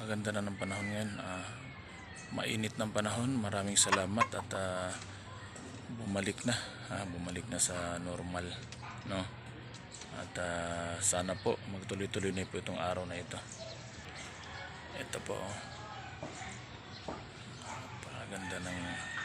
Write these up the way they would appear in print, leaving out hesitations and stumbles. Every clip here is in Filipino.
Napakaganda na ng panahon ngayon. Mainit ng panahon. Maraming salamat at bumalik na. Bumalik na sa normal, no? At sana po magtuloy-tuloy na po itong araw na ito. Ito po. Napakaganda ng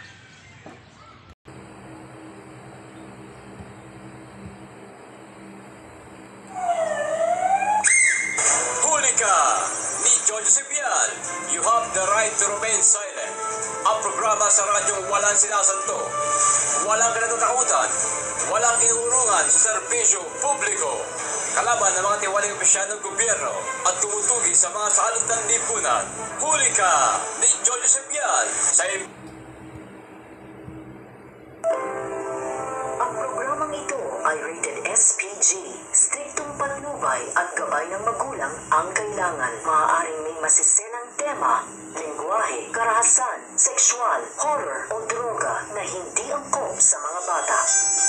Sibian, you have the right to remain silent. Ang programa sa radyong walang sinasanto, walang kinatatakutan, walang inuurungan sa serbisyo publiko, kalaban ng mga tiwaling opisyal ng gobyerno at tumutugi sa mga salot ng lipunan. Huli ka ni Jojo Sibian sa Ang programang ito ay rated SPG. Striktong patnubay at gabay ng magulang ang kailangan. Maaaring may masiselang tema, lengguwahe, karahasan, sexual, horror o droga na hindi angkop sa mga bata.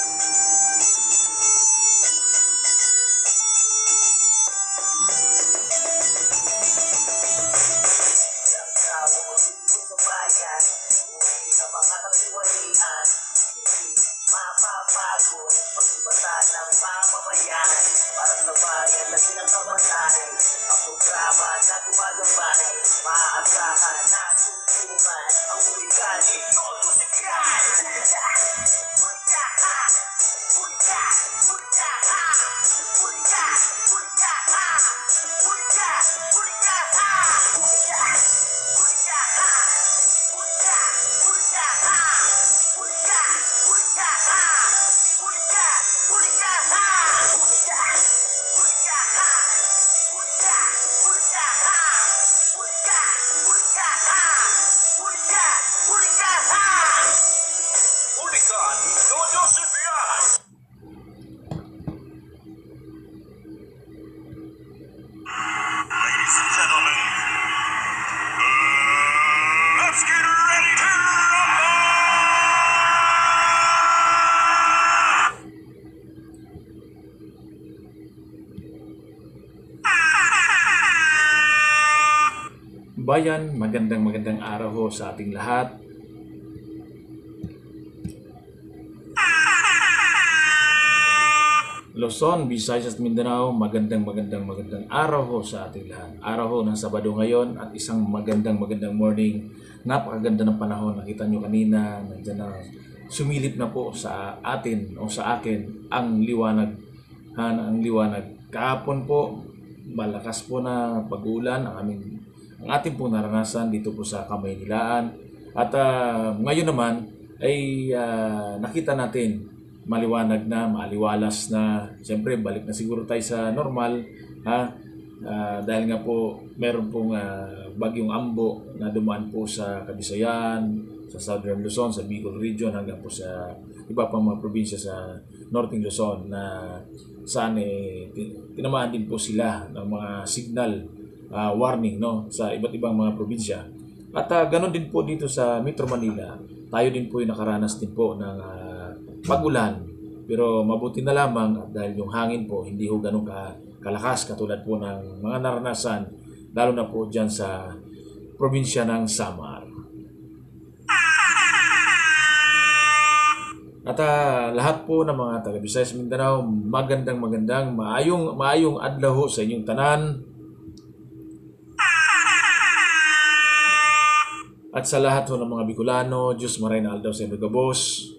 Bayan, magandang araw ho sa ating lahat. Luzon, Visayas at Mindanao, magandang araw ho sa ating lahat. Araw ho ng Sabado ngayon at isang magandang morning. Napakaganda ng panahon. Nakita nyo kanina, nandiyan na sumilip na po sa atin o sa akin ang liwanag. Ang liwanag. Kahapon po, malakas po na pag-ulan ang ating pong naranasan dito po sa Kamaynilaan. At ngayon naman ay nakita natin maliwanag na, maaliwalas na. Siyempre, balik na siguro tayo sa normal. Dahil nga po, meron pong bagyong Ambo na dumaan po sa Kabisayan, sa Southern Luzon, sa Bicol Region, hanggang po sa iba pang mga probinsya sa Northern Luzon na saan tinamaan din po sila ng mga signal warning, no, sa iba't ibang mga probinsya. At ganon din po dito sa Metro Manila. Tayo din po ay nakaranas din po ng pag-ulan. Pero mabuti na lamang dahil yung hangin po hindi ho ganun kalakas katulad po ng mga naranasan, lalo na po dyan sa probinsya ng Samar. At lahat po ng mga taga Visayas Mindanao, magandang maayong adlaw ho sa inyong tanan. At sa lahat ho ng mga Bicolano, Diyos maray na aldaw sa inyo gabos.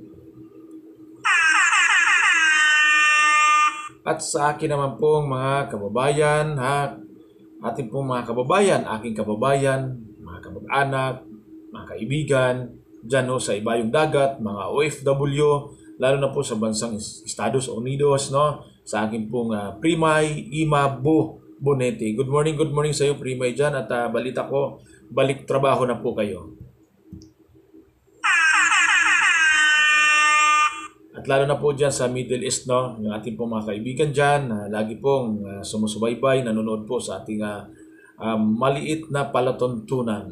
At sa akin naman pong mga kababayan, ating pong mga kababayan, aking kababayan, mga kamag-anak, mga kaibigan, dyan ho sa ibayong dagat, mga OFW, lalo na po sa bansang Estados Unidos, no? Sa akin pong Primay Ima Bonete. Good morning sa iyo, Primay, dyan. At balita ko, balik trabaho na po kayo. At lalo na po dyan sa Middle East, no, yung ating pong mga kaibigan dyan, lagi pong sumusubaybay, nanonood po sa ating maliit na palatuntunan.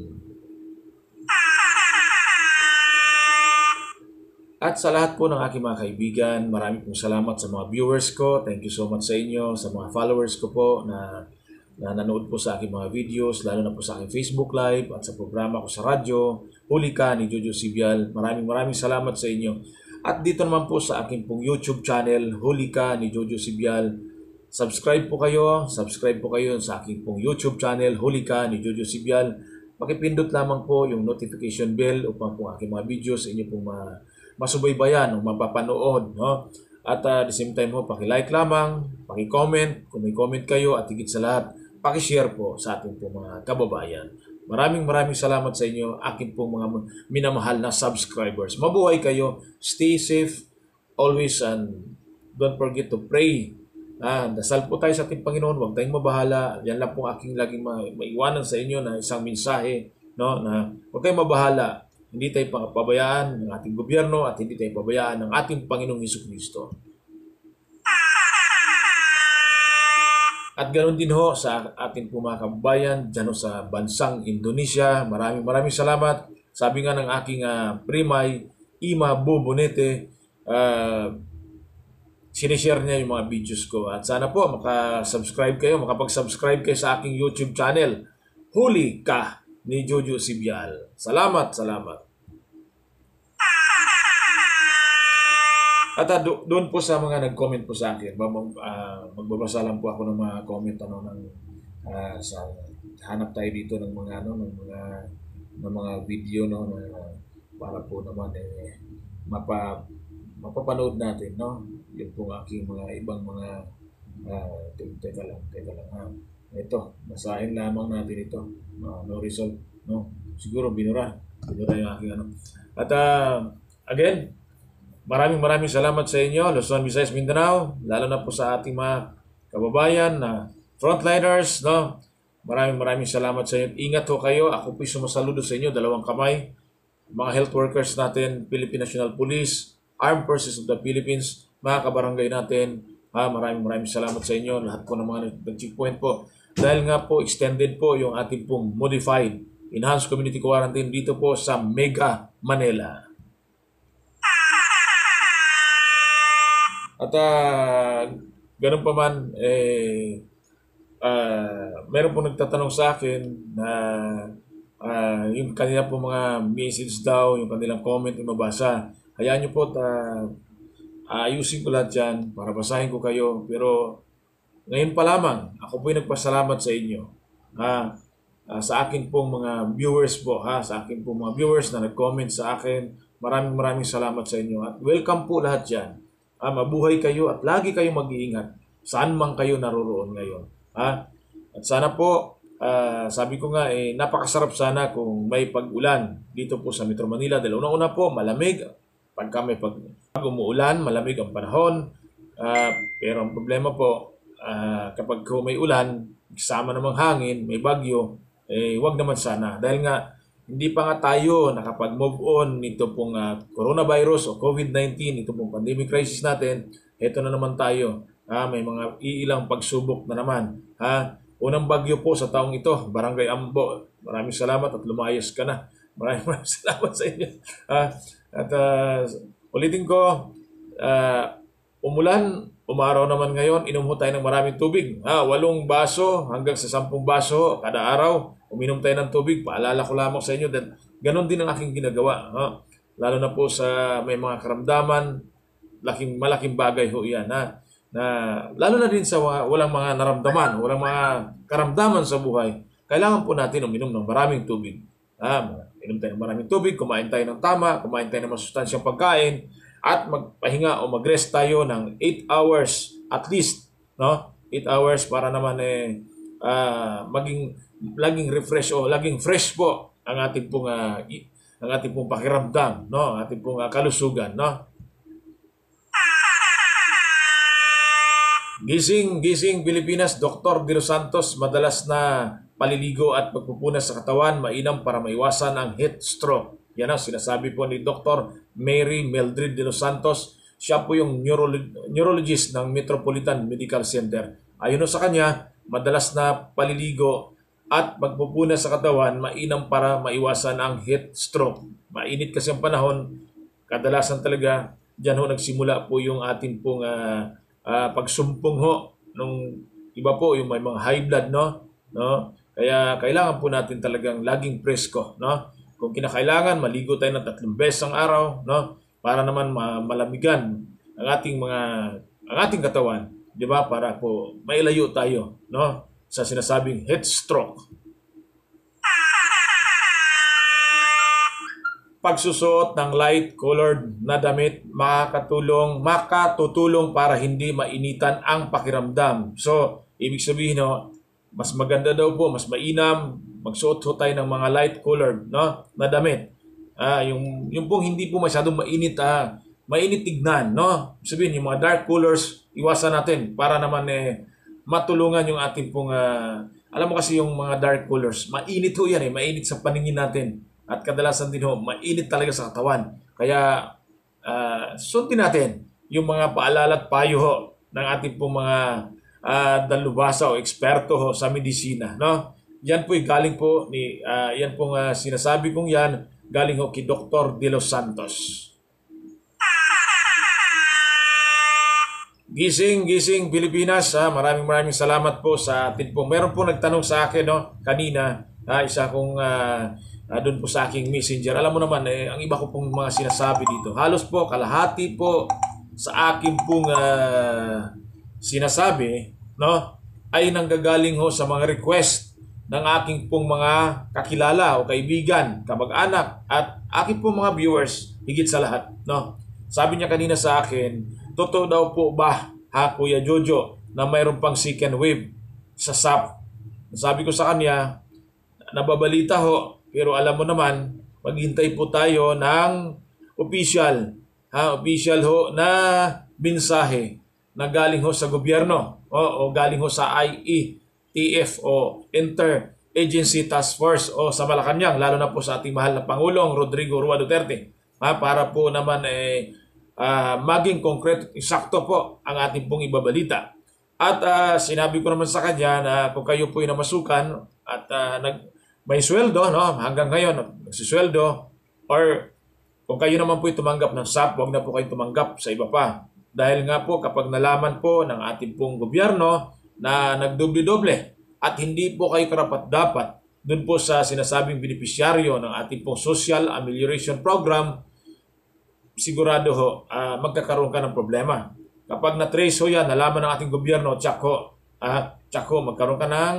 At sa lahat po ng aking mga kaibigan, maraming pong salamat sa mga viewers ko. Thank you so much sa inyo, sa mga followers ko po na na nanood po sa aking mga videos, lalo na po sa aking Facebook Live at sa programa ko sa radyo, Huli Ka ni Jojo Sibial. Maraming salamat sa inyo. At dito naman po sa aking pong YouTube channel, Huli Ka ni Jojo Sibial. Subscribe po kayo sa aking pong YouTube channel, Huli Ka ni Jojo Sibial. Pakipindot lamang po yung notification bell upang po aking mga videos sa inyo pong masubaybayan o mapapanood. No? At at the same time po, paki-like lamang, paki-comment, kung may comment kayo at higit sa lahat, paki-share po sa ating po mga kababayan. Maraming salamat sa inyo, aking po mga minamahal na subscribers. Mabuhay kayo, stay safe, always, and don't forget to pray. Dasal po tayo sa ating Panginoon, huwag tayong mabahala. Yan lang po aking laging maiwanan sa inyo na isang mensahe, no? Na huwag tayong mabahala. Hindi tayo pabayaan ng ating gobyerno at hindi tayo pabayaan ng ating Panginoong Hesukristo. At ganoon din ho sa ating mga kababayan dyan sa bansang Indonesia. Maraming salamat. Sabi nga ng aking primay, Ima Bobonete, sinishare niya yung mga videos ko. At sana po makapag-subscribe kayo sa aking YouTube channel, Huli Ka ni Jojo Sibial. Salamat. At doon po sa mga nag-comment po sa akin, magbabasa lang po ako ng mga comment sa hanap tayo dito ng mga video para po naman mapapanood natin, no. Yun po aking mga ibang mga teka lang ito, basahin lamang natin ito. No result, no. Siguro binura yung aking At again, maraming salamat sa inyo, Luzon, Visayas, Mindanao, lalo na po sa ating mga kababayan na frontliners, no. Maraming salamat sa inyo. Ingat ho kayo. Ako po sumasaludo sa inyo, dalawang kamay. Mga health workers natin, Philippine National Police, Armed Forces of the Philippines, mga kabarangay natin, maraming salamat sa inyo. Lahat po ng mga nag-checkpoint po. Dahil nga po, extended po yung ating pong modified Enhanced Community Quarantine dito po sa Mega Manila. At ganun pa man, meron po nagtatanong sa akin na yung kanila po mga message daw, yung kanilang comment yung mabasa. Hayaan nyo po, ayusin ko lahat dyan para basahin ko kayo. Pero ngayon pa lamang, ako po yung nagpasalamat sa inyo. Sa akin pong mga viewers po, sa akin pong mga viewers na nag-comment sa akin, maraming salamat sa inyo. At welcome po lahat dyan. Mabuhay kayo at lagi kayong mag-iingat saan man kayo naroroon ngayon. At sana po, sabi ko nga, napakasarap sana kung may pag-ulan dito po sa Metro Manila. Dahil una po, malamig. Pag umuulan, malamig ang panahon. Pero ang problema po, kapag may ulan, kasama namang hangin, may bagyo, wag naman sana. Dahil nga, hindi pa nga tayo nakapag-move on nito pong coronavirus o COVID-19, ito pong pandemic crisis natin. Ito na naman tayo. May mga iilang pagsubok na naman. Unang bagyo po sa taong ito, Barangay Ambo. Maraming salamat at lumayas ka na. Maraming salamat sa inyo. Ulitin ko, umulan, umaraw naman ngayon, inom tayo ng maraming tubig. 8 baso hanggang sa 10 baso kada araw. Uminom tayo ng tubig. Paalala ko lamang sa inyo dahil ganon din ang aking ginagawa. Lalo na po sa may mga karamdaman, malaking bagay ho yan. Lalo na din sa walang mga naramdaman, walang mga karamdaman sa buhay, kailangan po natin uminom ng maraming tubig. Inom tayo ng maraming tubig, kumain tayo ng tama, kumain tayo ng masustansyang pagkain, at magpahinga o mag-rest tayo ng 8 hours at least, no? 8 hours para naman laging refresh o laging fresh po ang ating pong pakiramdam, no? Ating pong kalusugan, no? Gising Pilipinas, Dr. De Los Santos, madalas na paliligo at pagpupunas sa katawan, mainam para maiwasan ang heat stroke. Yan ang sinasabi po ni Dr. Mary Mildred De Los Santos. Siya po yung neurologist ng Metropolitan Medical Center. Ayon sa kanya, madalas na paliligo at pagpupunas sa katawan, mainam para maiwasan ang heat stroke. Mainit kasi ang panahon, kadalasan talaga, dyan ho nagsimula po yung ating pong pagsumpong ho nung Iba po yung may mga high blood, no? Kaya kailangan po natin talagang laging presko, no? Kung kinakailangan, maligo tayo ng 3 beses ang araw, no? Para naman malamigan ang ating katawan, 'di ba? Para po mailayo tayo, no? Sa sinasabing heat stroke. Pagsusuot ng light-colored na damit makatutulong para hindi mainitan ang pakiramdam. So, ibig sabihin, no, mas maganda daw po, mas mainam, magsuot ho tayo ng mga light-colored, no, na damit. Yung pong hindi po masyadong mainit tignan, no? Ibig sabihin, yung mga dark colors, iwasan natin para naman matulungan yung ating pong, alam mo kasi yung mga dark colors, mainit ho yan mainit sa paningin natin. At kadalasan din ho, mainit talaga sa katawan. Kaya sundin natin yung mga paalala at payo ho ng ating pong mga dalubhasa o eksperto ho sa medisina, no? Yan po galing po yan pong sinasabi kong yan galing ho kay Dr. De Los Santos. Gising Pilipinas, maraming salamat po sa atin po. Meron po nagtanong sa akin, no, kanina, isa kong doon po sa aking messenger. Alam mo naman, ang iba ko pong mga sinasabi dito, halos po kalahati po sa aking pong sinasabi, no, ay nanggagaling ho sa mga request ng aking pong mga kakilala o kaibigan, kamag-anak at aking pong mga viewers higit sa lahat, no. Sabi niya kanina sa akin, totoo daw po ba, Kuya Jojo, na mayroon pang second wave sa SAP? Sabi ko sa kanya, nababalita ho, pero alam mo naman, maghintay po tayo ng official ho na mensahe na galing ho sa gobyerno o galing ho sa IETF o Inter-Agency Task Force o sa Malacanang, lalo na po sa ating mahal na Pangulong Rodrigo Roa Duterte, para po naman maging konkreto, eksakto po ang ating pong ibabalita. At sinabi ko naman sa kanya na kung kayo po ay namasukan at may sweldo, no, hanggang ngayon nagsisweldo, or kung kayo naman po ay tumanggap ng SAP, huwag na po kayo tumanggap sa iba pa. Dahil nga po kapag nalaman po ng ating pong gobyerno na nagdoble-doble at hindi po kayo karapat-dapat dun po sa sinasabing benepisyaryo ng ating pong Social Amelioration Program, sigurado ho, magkakaroon ka ng problema. Kapag na-trace ho yan, nalaman ng ating gobyerno, tsak ho, magkaroon ka ng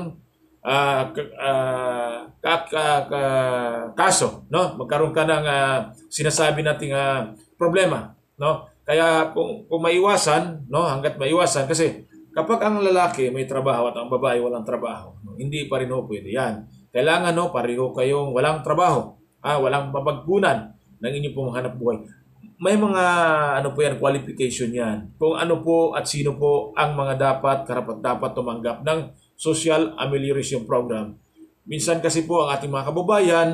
kaso, no? Magkaroon ka ng sinasabi nating problema, no? Kaya kung maiwasan, no, hangga't maiwasan, kasi kapag ang lalaki may trabaho at ang babae walang trabaho, no, hindi pa rin ho pwede yan. Kailangan, no, pareho kayong walang trabaho, walang mapagkunan ng inyong pong hanap buhay. May mga qualification yan. Kung ano po at sino po ang mga karapat-dapat tumanggap ng Social Amelioration Program. Minsan kasi po ang ating mga kababayan,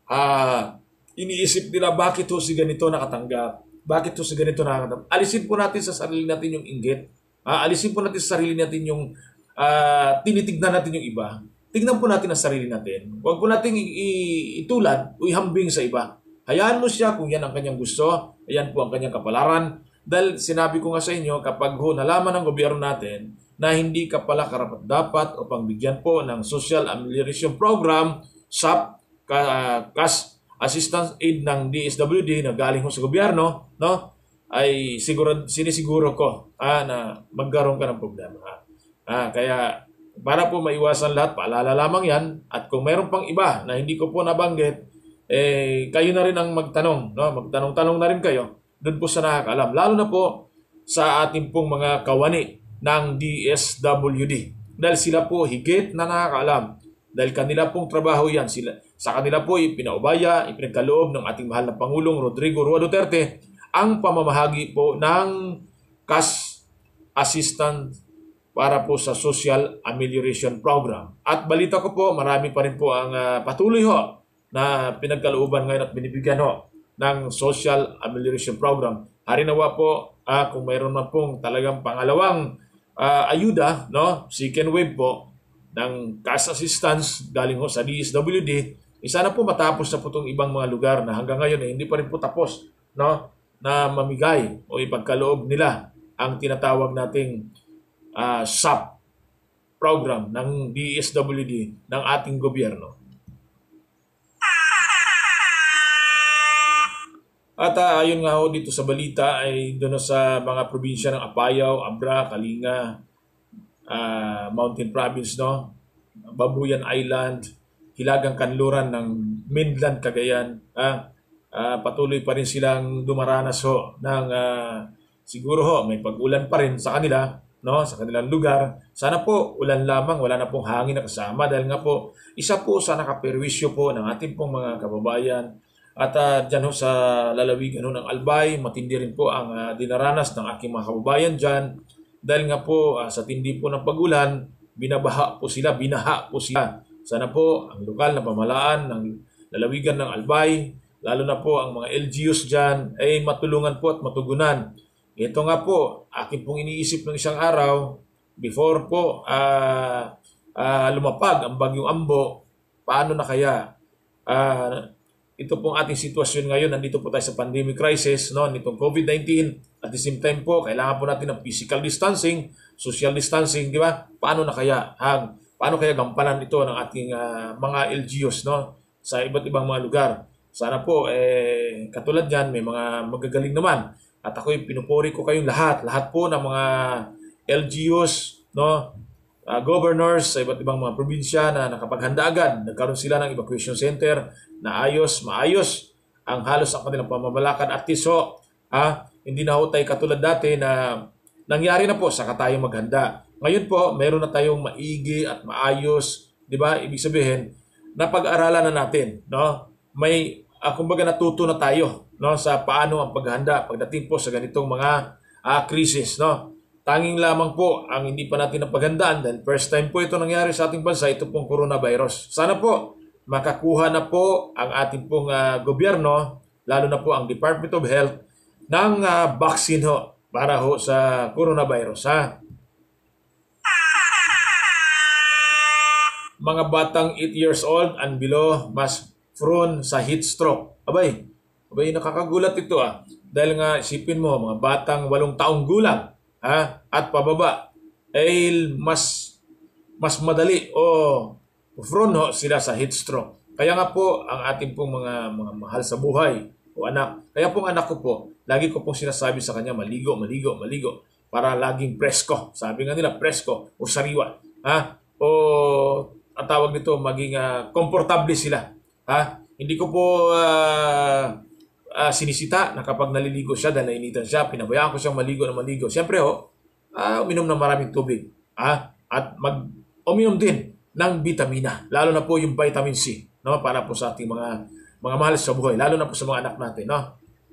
iniisip nila bakit ho si ganito nakatanggap, bakit ho si ganito nakatanggap. Alisin po natin sa sarili natin yung inggit. Alisin po natin sa sarili natin yung tinitignan natin yung iba. Tignan po natin ang sarili natin. Huwag po natin itulad o ihambing sa iba. Hayaan mo siya kung yan ang kanyang gusto, yan po ang kanyang kapalaran. Dahil sinabi ko nga sa inyo, kapag nalaman ng gobyerno natin na hindi ka pala karapat-dapat o pangbigyan po ng Social Amelioration Program, SAP, Cash Assistance Aid ng DSWD na galing sa gobyerno, no, ay sinisiguro ko na magkaroon ka ng problema. Kaya para po maiwasan lahat, paalala lamang yan. At kung mayroon pang iba na hindi ko po nabanggit, kayo na rin ang magtanong, no? Magtanong-tanong na rin kayo doon po sa nakakaalam. Lalo na po sa ating pong mga kawani ng DSWD. Dahil sila po higit na nakakaalam. Dahil kanila pong trabaho yan. Sa kanila po ipinaubaya, ipinagkaloob ng ating mahal na Pangulong Rodrigo Roa Duterte ang pamamahagi po ng cash assistance para po sa Social Amelioration Program. At balita ko po, marami pa rin po ang patuloy ho na pinagkalooban ngayon at binibigyan ho ng Social Amelioration Program. Harinawa po, kung mayroon na pong talagang pangalawang ayuda, no, second wave po ng cash assistance galing ho sa DSWD, sana po matapos na po itong ibang mga lugar na hanggang ngayon hindi pa rin po tapos, no, na mamigay o ipagkaloob nila ang tinatawag nating SAP, program ng DSWD ng ating gobyerno. At ayun nga ho dito sa balita ay doon sa mga probinsya ng Apayao, Abra, Kalinga, Mountain Province, no? Babuyan Island, Hilagang Kanluran ng mainland Cagayan. Patuloy pa rin silang dumaranas ho ng siguro ho may pag-ulan pa rin sa kanila, no, sa kanilang lugar. Sana po ulan lamang, wala na pong hangin na kasama dahil nga po isa po sa nakaperwisyo po ng ating pong mga kababayan. At dyan ho sa lalawigan ho ng Albay, matindi rin po ang dinaranas ng aking mga kababayan dyan. Dahil nga po sa tindi po ng pag-ulan, binaha po sila. Sana po ang lokal na pamahalaan ng lalawigan ng Albay, lalo na po ang mga LGUs dyan, ay matulungan po at matugunan. Ito nga po, akin pong iniisip ng isang araw, before po lumapag ang Bagyong Ambo, paano na kaya ito pong ating sitwasyon ngayon, nandito po tayo sa pandemic crisis, no, nitong COVID-19. At the same time po, kailangan po natin ng physical distancing, social distancing, di ba? Paano kaya gampanan ito ng ating mga LGUs, no, sa iba't ibang mga lugar? Sana po, katulad yan, may mga magagaling naman. At ako'y pinupuri ko kayong lahat po ng mga LGUs, no, governors sa iba't ibang mga probinsya na nakapaghanda agad. Nagkaroon sila ng evacuation center na maayos ang halos ang kanilang pamamalakad. At tiso, hindi na ho tayo katulad dati na nangyari na po saka tayo maghanda. Ngayon po, meron na tayong maigi at maayos, di ba? Ibig sabihin, napag-aralan na natin, no? May, kumbaga natuto na tayo, no, sa paano ang paghanda pagdating po sa ganitong mga krisis, no? Tanging lamang po ang hindi pa natin napaghandaan dahil first time po ito nangyari sa ating bansa, ito pong coronavirus. Sana po makakuha na po ang ating pong gobyerno, lalo na po ang Department of Health, ng vaccine ho para ho sa coronavirus. Mga batang 8 years old and below mas prone sa heat stroke. Abay, nakakagulat ito Dahil nga isipin mo, mga batang 8 taong gulang at pababa ay mas madali o prone ho sila sa heat stroke. Kaya nga po ang ating pong mga mahal sa buhay o anak. Kaya pong anak ko po, lagi ko pong sinasabi sa kanya, maligo para laging presko. Sabi nga nila, presko o sariwa. O ang tawag nito, maging komportable sila. Hindi ko po sinisita na kapag naliligo siya dahil nainitan siya, pinabayaan ko siyang maligo. Siyempre uminom ng maraming tubig. At uminom din ng vitamina, lalo na po yung vitamin C, no, para po sa ating mga mahal sa buhay, lalo na po sa mga anak natin, no.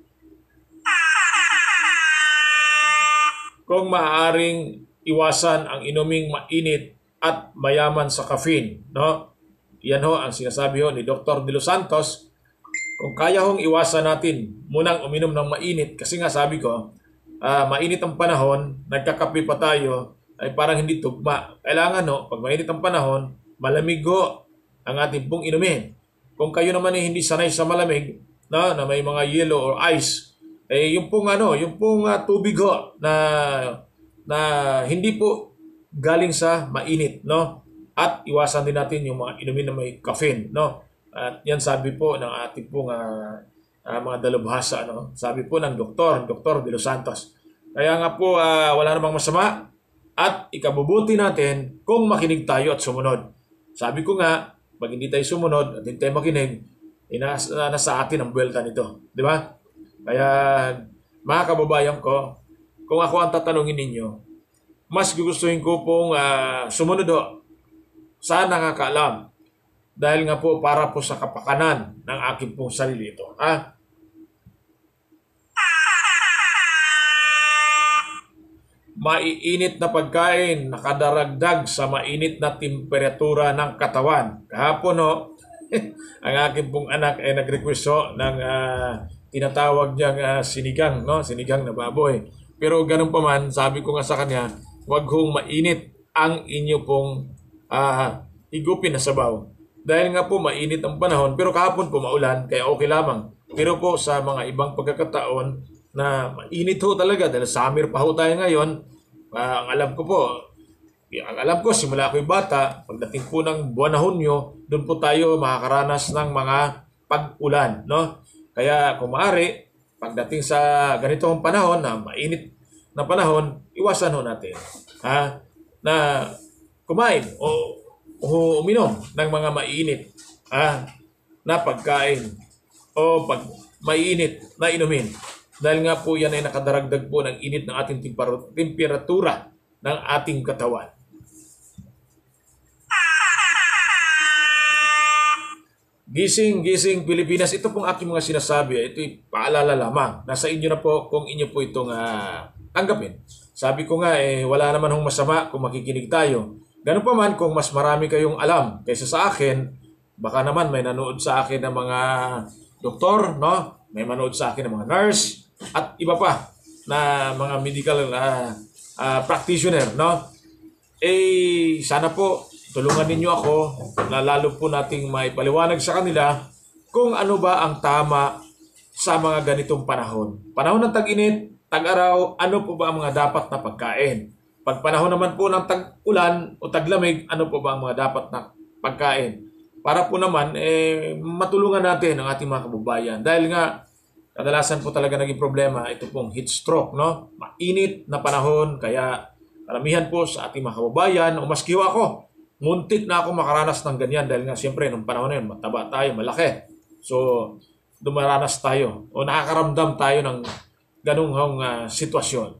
Kung maaaring iwasan ang inuming mainit at mayaman sa caffeine, no. Yan ho ang sinasabi ho ni Dr. De Los Santos. Kung kaya hong iwasan natin munang uminom ng mainit, kasi nga sabi ko, mainit ang panahon, nagkakape pa tayo, ay parang hindi tugma. Kailangan pag mainit ang panahon, malamig ho ang ating pong inumin. Kung kayo naman ay hindi sanay sa malamig, no, na may mga yellow or ice, yung pong tubig ho na hindi po galing sa mainit, no? At iwasan din natin yung mga inumin na may caffeine, no? At yan sabi po ng ating pong mga dalubhasa, no? Sabi po ng Dr. De Los Santos. Kaya nga po wala namang masama at ikabubuti natin kung makinig tayo at sumunod. Sabi ko nga, pag hindi tayo sumunod at hindi tayo makinig, nasa atin ang buwelta nito. Di ba? Kaya mga kababayan ko, kung ako ang tatanungin ninyo, mas gugustuhin ko pong sumunod sa nakakaalam. Dahil nga po para po sa kapakanan ng aking pong sarili ito. Maiinit na pagkain nakadaragdag sa mainit na temperatura ng katawan. Kahapon ang aking pong anak ay nag-request ng tinatawag niyang sinigang, no? Sinigang na baboy. Pero ganun pa man, sabi ko nga sa kanya, wag hong mainit ang inyo pong higupin na sabaw. Dahil nga po mainit ang panahon, pero kahapon po maulan, kaya okay lamang. Pero po sa mga ibang pagkakataon na mainit ho talaga, dahil summer pa ho tayo ngayon, ang alam ko po, Ang alam ko, simula ako'y bata, pagdating po ng buwan na Hunyo, doon po tayo makakaranas ng mga pag-ulan, no? Kaya kung maaari, pagdating sa ganitong panahon na mainit na panahon, iwasan ho natin na kumain o uminom ng mga mainit na pagkain o pag mainit na inumin. Dahil nga po yan ay nakadaragdag po ng init ng ating temperatura ng ating katawan. Gising, gising Pilipinas. Ito pong aking mga sinasabi, ito'y paalala lamang. Nasa inyo na po kung inyo po itong tanggapin. Sabi ko nga, wala naman hong masama kung makikinig tayo. Ganun pa man, kung mas marami kayong alam kaysa sa akin, baka naman may nanood sa akin ng mga doktor, no? May manood sa akin ng mga nurse, at iba pa na mga medical practitioner, no? Sana po tulungan ninyo ako na lalo po nating maipaliwanag sa kanila kung ano ba ang tama sa mga ganitong panahon. Panahon ng tag-init, tag-araw, ano po ba ang mga dapat na pagkain? Pag panahon naman po ng tag-ulan o taglamig, ano po ba ang mga dapat na pagkain? Para po naman, matulungan natin ang ating mga kababayan. Dahil nga, kadalasan po talaga naging problema, ito pong heat stroke, no? Mainit na panahon, kaya karamihan po sa ating mga kababayan, o maski ako, muntik na ako makaranas ng ganyan dahil nga siyempre nung panahon na yun, mataba tayo, malaki. So, dumaranas tayo o nakakaramdam tayo ng ganung sitwasyon.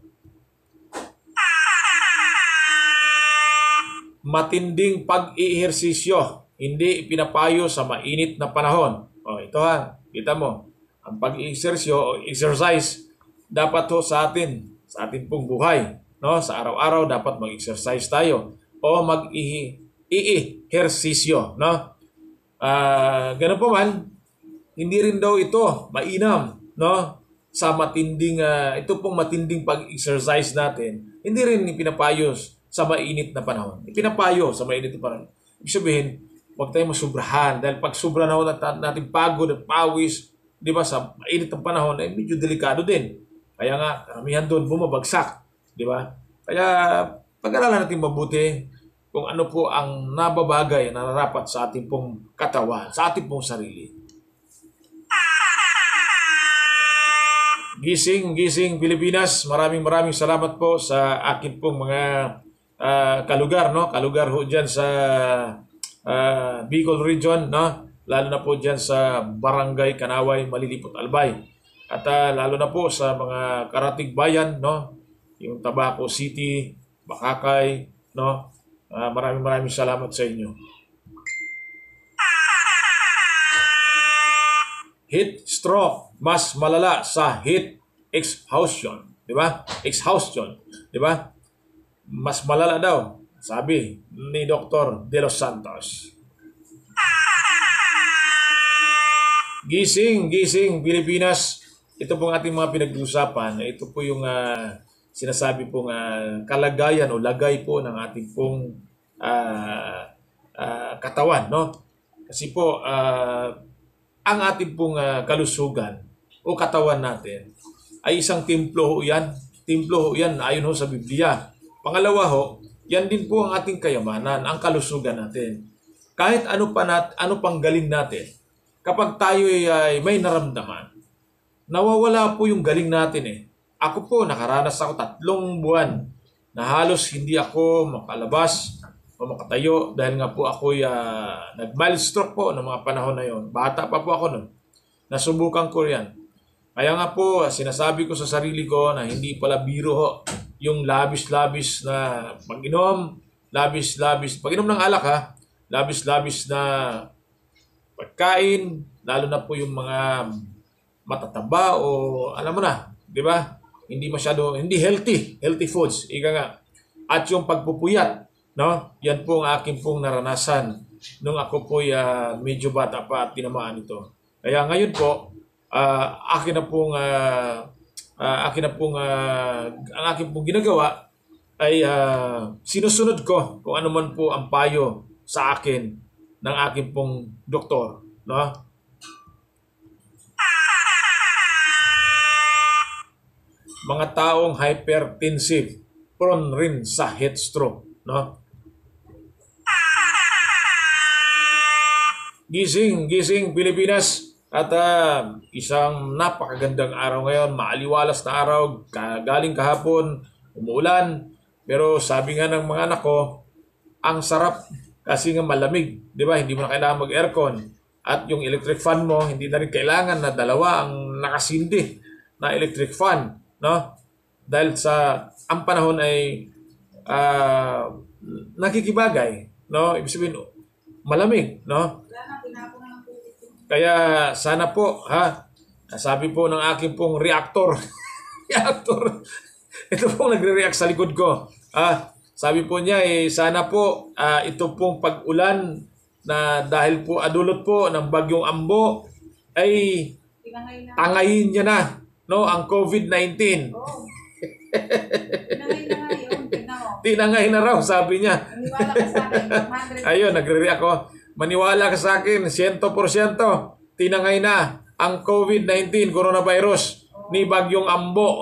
Matinding pag-iihersisyo, hindi ipinapayo sa mainit na panahon. O ito kita mo, ang pag-iihersisyo o exercise dapat ho sa atin pong buhay. No? Sa araw-araw dapat mag-exercise tayo o mag-iihersisyo. No? Ganun po man, hindi rin daw ito mainam, no? Sa matinding, ito pong matinding pag-exercise natin, hindi rin ipinapayos sa mainit na panahon. Ipinapayo sa mainit na panahon. Ibig sabihin, huwag tayong masubrahan dahil pag sobra na natin pagod at pawis, di ba, sa mainit ng panahon, medyo delikado din. Kaya nga, karamihan doon bumabagsak, di ba? Kaya pag-aralan natin mabuti kung ano po ang nababagay, nararapat sa ating pong katawan, sa ating pong sarili. Gising, gising Pilipinas. Maraming salamat po sa akin pong mga kalugar, no? Kalugar ho dyan sa Bicol Region, no? Lalo na po dyan sa Barangay Kanaway, Malilipot, Albay. At lalo na po sa mga karatig bayan, no? Yung Tabaco City, Bakakay, no? Maraming salamat sa inyo. Heat stroke, mas malala sa heat exhaustion, di ba? Exhaustion, di ba? Mas malala daw, sabi ni Dr. De Los Santos. Gising, gising Pilipinas. Ito pong ating mga pinag-uusapan. Ito po yung sinasabi pong kalagayan o lagay po ng ating pong katawan, no? Kasi po ang ating pong kalusugan o katawan natin ay isang templo ho yan. Templo ho yan ayon ho sa Biblia. Pangalawa ho, yan din po ang ating kayamanan, ang kalusugan natin. Kahit ano pang galing natin, kapag tayo ay may naramdaman, nawawala po yung galing natin . Ako po, nakaranas ako 3 buwan na halos hindi ako makalabas o makatayo dahil nga po ako nag-mild stroke po ng mga panahon na yon. Bata pa po ako nun. Nasubukan ko yan. Kaya nga po, sinasabi ko sa sarili ko na hindi pala biro ho yung labis-labis na pag-inom, pag-inom ng alak labis-labis na pagkain, lalo na po yung mga matataba o alam mo na, di ba? Hindi healthy foods, ika nga. At yung pagpupuyat, no? Yan po ang aking pong naranasan nung ako po medyo bata pa at tinamaan ito. Kaya ngayon po, ang aking pong ginagawa ay sinusunod ko kung ano man po ang payo sa akin ng aking pong doktor, no? Mga taong hypertensive, prone rin sa heat stroke, no? Gising, gising Pilipinas at isang napakagandang araw ngayon, maaliwalas na araw, galing kahapon, umuulan, pero sabi nga ng mga anak ko, ang sarap kasi nga malamig, di ba? Hindi mo na kailangan mag-aircon at yung electric fan mo, hindi na rin kailangan na dalawa ang nakasindi na electric fan, no? Dahil ang panahon ay nakikibagay, no? Ibig sabihin, malamig, no? Kaya sana po, sabi po ng aking pong reactor, ito pong nagre-react sa likod ko. Sabi po niya, sana po ito pong pag-ulan na dahil po adulot po ng bagyong Ambo ay tangayin niya na, no, ang COVID-19. Tinangay na raw, sabi niya. Maniwala ka sa akin, 100%. Ayun, nagre-react ako. Maniwala ka sa akin, 100%. Tinangay na ang COVID-19, coronavirus, ni bagyong Ambo.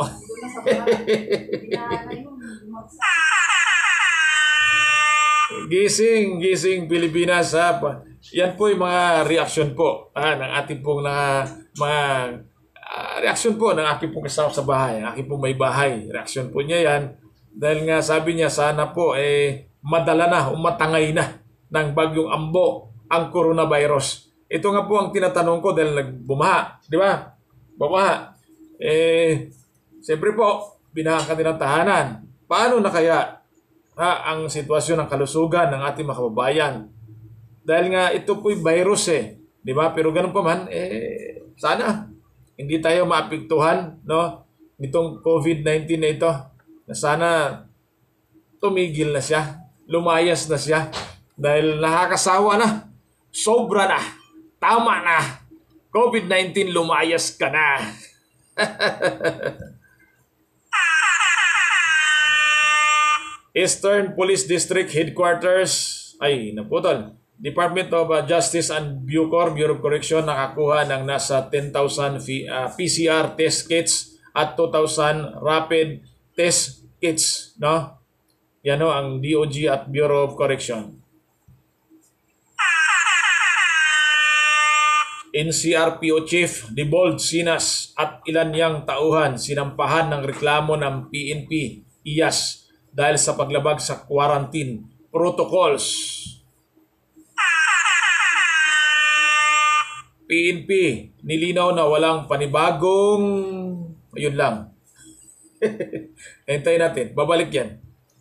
Gising, gising Pilipinas. Yan po yung mga reaction po ng ating pong mga reaction po ng aking pong kasama sa bahay. Ang aking pong may bahay. Reaction po niya yan. Dahil nga sabi niya, sana po madala na, umatangay na ng bagyong Ambo ang coronavirus. Ito nga po ang tinatanong ko dahil nagbumaha. Di ba? Bumaha. Siyempre po, binaha ka din ang tahanan. Paano na kaya ang sitwasyon ng kalusugan ng ating mga kababayan? Dahil nga ito po'y virus di ba? Pero ganun pa man, sana hindi tayo maapektuhan, no? Nitong COVID-19 na ito, na sana tumigil na siya, lumayas na siya, dahil nakakasawa na, sobra na, tama na, COVID-19 lumayas ka na. Eastern Police District Headquarters, ay naputol. Department of Justice and Bureau of Correction nakakuha ng nasa 10,000 PCR test kits at 2,000 rapid test kits, no? Yan o ang DOJ at Bureau of Correction. NCRPO Chief Dibold Sinas at ilan niyang tauhan sinampahan ng reklamo ng PNP IAS dahil sa paglabag sa quarantine protocols. PNP nilinaw na walang panibagong, ayun lang. Hintayin natin, babalik yan.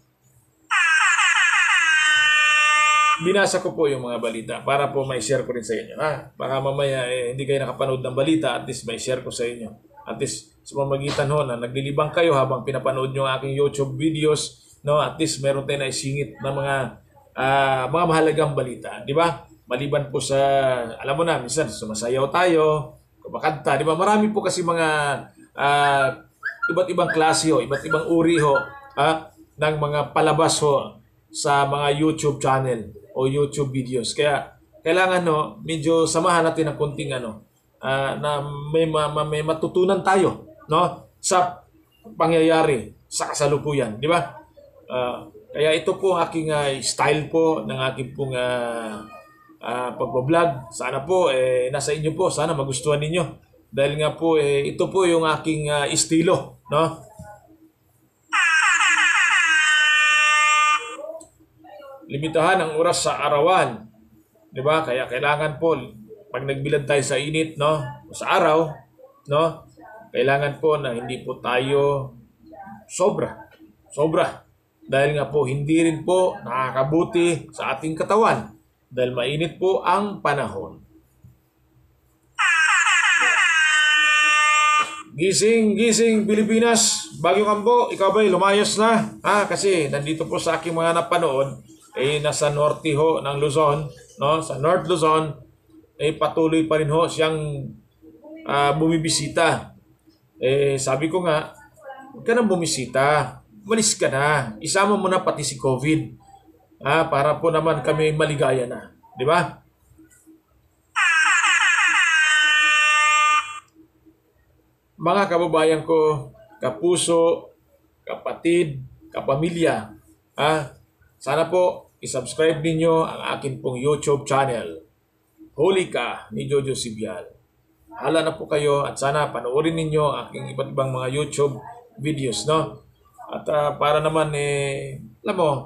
Binasa ko po yung mga balita para po may share ko rin sa inyo. Baka mamaya hindi kayo nakapanood ng balita, at least may share ko sa inyo. At least sa pamamagitan na naglilibang kayo habang pinapanood nyo ang aking YouTube videos, no, at least meron tayo na isingit na mga mahalagang balita, di ba? Maliban po sa, alam mo na, minsan sumasayaw tayo, kumakanta, di ba? Marami po kasi mga iba't ibang klase iba't ibang uri ng mga palabas sa mga YouTube channel o YouTube videos. Kaya kailangan medyo samahan natin ng konting na may matutunan tayo, no, sa pangyayari sa kasalukuyan, di ba? Kaya ito po ang aking style po ng aking pong pagbablog. Sana po nasa inyo po, sana magustuhan ninyo. Dahil nga po ito po yung aking estilo, no? Limitahan ang oras sa arawan, di ba? Kaya kailangan po pag nagbilad tayo sa init, no, sa araw, no, kailangan po na hindi po tayo sobra. Dahil nga po hindi rin po nakakabuti sa ating katawan dahil mainit po ang panahon. Gising Pilipinas, Bagyong Ambo, ikaw ba'y lumayas na? Kasi nandito po sa aking mga napanood, nasa norte ng Luzon, no? Sa North Luzon, patuloy pa rin siyang bumibisita. Sabi ko nga, huwag ka nang bumisita. Malis ka na. Isama mo na pati si COVID. Para po naman kami maligaya na. Di ba? Mga kababayan ko, kapuso, kapatid, kapamilya, Sana po isubscribe ninyo ang akin pong YouTube channel, Huli Ka ni Jojo Sibyal. Hala na po kayo at sana panoorin ninyo ang aking iba't ibang mga YouTube videos, no? At para naman alam mo,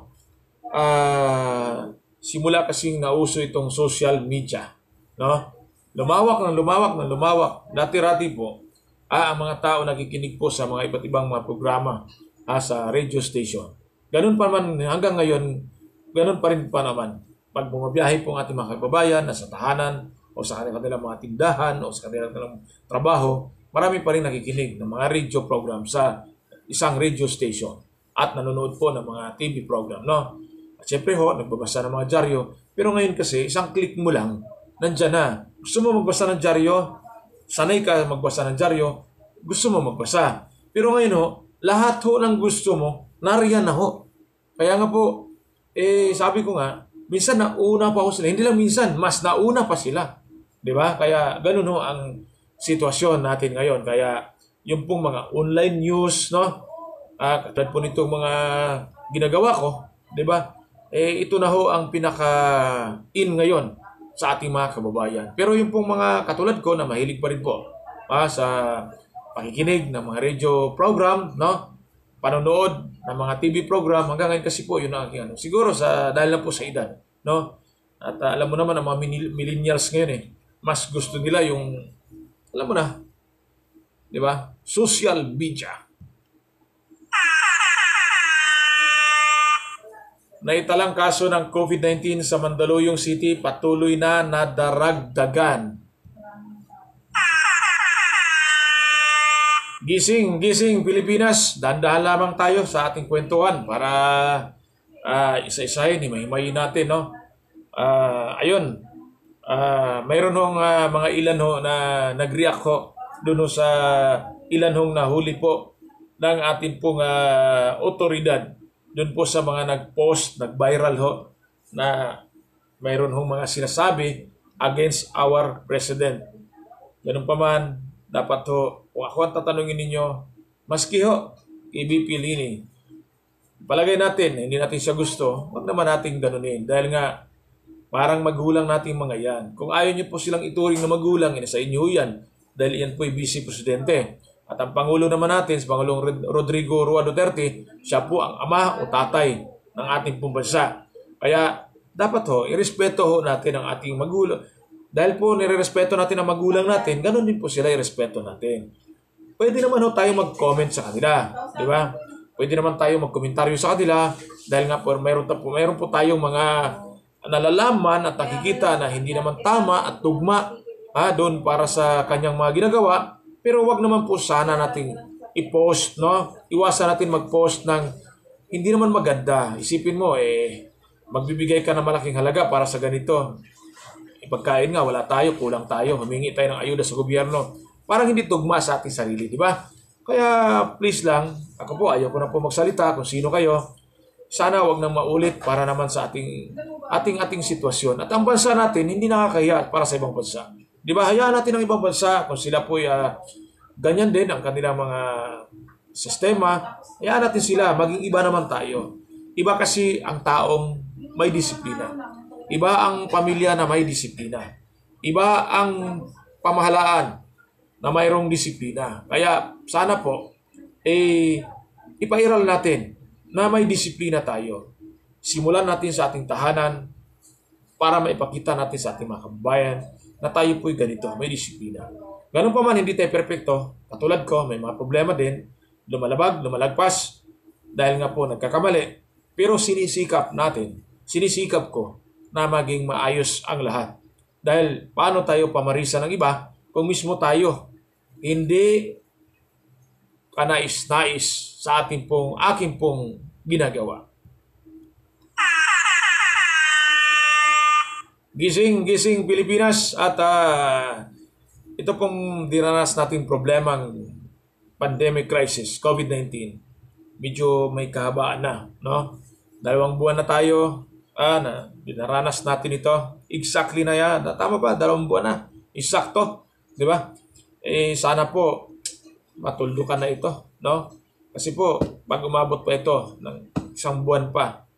simula kasing nauso itong social media, no? Lumawak ng lumawak ng lumawak. Dati-rati po, ang mga tao nakikinig po sa mga iba't ibang mga programa sa radio station. Ganun pa man hanggang ngayon, ganun pa rin pa naman. Pag bumabiyahe po ang ating mga kababayan na sa tahanan o sa kanilang mga tindahan o sa kanilang trabaho, marami pa rin nakikinig ng mga radio program sa isang radio station at nanonood po ng mga TV program, no? At syempre ho, nagbabasa ng mga dyaryo. Pero ngayon kasi, isang click mo lang, nandyan na. Gusto mo magbasa ng dyaryo? Sanay ka magbasa ng dyaryo, gusto mo magbasa. Pero ngayon ho, lahat ho ng gusto mo, nariyan na ho. Kaya nga po, sabi ko nga, minsan nauna pa ho sila. Hindi lang minsan, mas nauna pa sila. Di ba? Kaya ganun ho ang sitwasyon natin ngayon. Kaya yung pong mga online news, no? Katulad po nitong mga ginagawa ko, di ba? Ito na ho ang pinaka-in ngayon sa ating mga kababayan. Pero yung pong mga katulad ko na mahilig pa rin po sa pakikinig ng mga radio program, no? Panonood ng mga TV program, hanggang ngayon kasi po yun ang aking ano. Siguro dahil lang po sa edad, no? At alam mo naman ang mga millennials ngayon mas gusto nila yung, alam mo na, di ba? Social media. Naitalang kaso ng COVID-19 sa Mandaluyong City patuloy na nadaragdagan. Gising, gising Pilipinas, dahan-dahan lamang tayo sa ating kwentuhan para isa-isahin, himahimayin natin, no? Ayun, mayroon hong mga ilan ho na nag-react ho doon sa ilan hong nahuli po ng ating pong otoridad. Doon po sa mga nag-post, nag-viral ho, na mayroon hong mga sinasabi against our president. Ganun pa man, dapat ho, kung ako ang tatanungin ninyo, maski ho, KBP Lini, palagay natin, hindi natin siya gusto, wag naman natin ganunin. Dahil nga, parang magulang natin mga yan. Kung ayaw niyo po silang ituring na magulang, sa inyo yan. Dahil yan po ay vice presidente. At ang Pangulo naman natin, si Pangulong Rodrigo Roa Duterte, siya po ang ama o tatay ng ating pong bansa. Kaya dapat ho, irespeto ho natin ang ating magulang. Dahil po nirerespeto natin ang magulang natin, ganun din po sila irespeto natin. Pwede naman ho tayo mag-comment sa kanila. Di ba? Pwede naman tayo mag-komentaryo sa kanila dahil nga po mayroon po tayong mga nalalaman at nakikita na hindi naman tama at tugma doon para sa kanyang mga ginagawa. Pero wag naman po sana nating i-post, no? Iwasan natin mag-post ng hindi naman maganda. Isipin mo, magbibigay ka ng malaking halaga para sa ganito. Pagkain nga, wala tayo, kulang tayo, humingi tayo ng ayuda sa gobyerno. Parang hindi tugma sa ating sarili, di ba? Kaya please lang, ako po, ayaw ko na po magsalita kung sino kayo. Sana wag nang maulit para naman sa ating sitwasyon. At ang bansa natin, hindi nakakahiya para sa ibang bansa. Di ba? Hayaan natin ang ibang bansa kung sila po ganyan din ang kanilang mga sistema. Hayaan natin sila, maging iba naman tayo. Iba kasi ang taong may disiplina. Iba ang pamilya na may disiplina. Iba ang pamahalaan na mayroong disiplina. Kaya sana po, ipairal natin na may disiplina tayo. Simulan natin sa ating tahanan para maipakita natin sa ating mga kababayan na tayo po'y ganito, may disiplina. Ganun pa man, hindi tayo perfecto. Katulad ko, may mga problema din. Lumalagpas. Dahil nga po nagkakamali. Pero sinisikap ko na maging maayos ang lahat. Dahil paano tayo pamarisa ng iba kung mismo tayo hindi kanais-nais sa aking pong ginagawa. Gising Pilipinas at ito pong diranas nating problemang pandemic crisis, COVID-19. Medyo may kahabaan na, no? 2 buwan na tayo, dinaranas natin ito. Exactly na yan. Tama ba? 2 buwan na. Eksakto. Di ba? Sana po matuldukan na ito, no? Kasi po, pag umabot pa ito ng 1 buwan pa,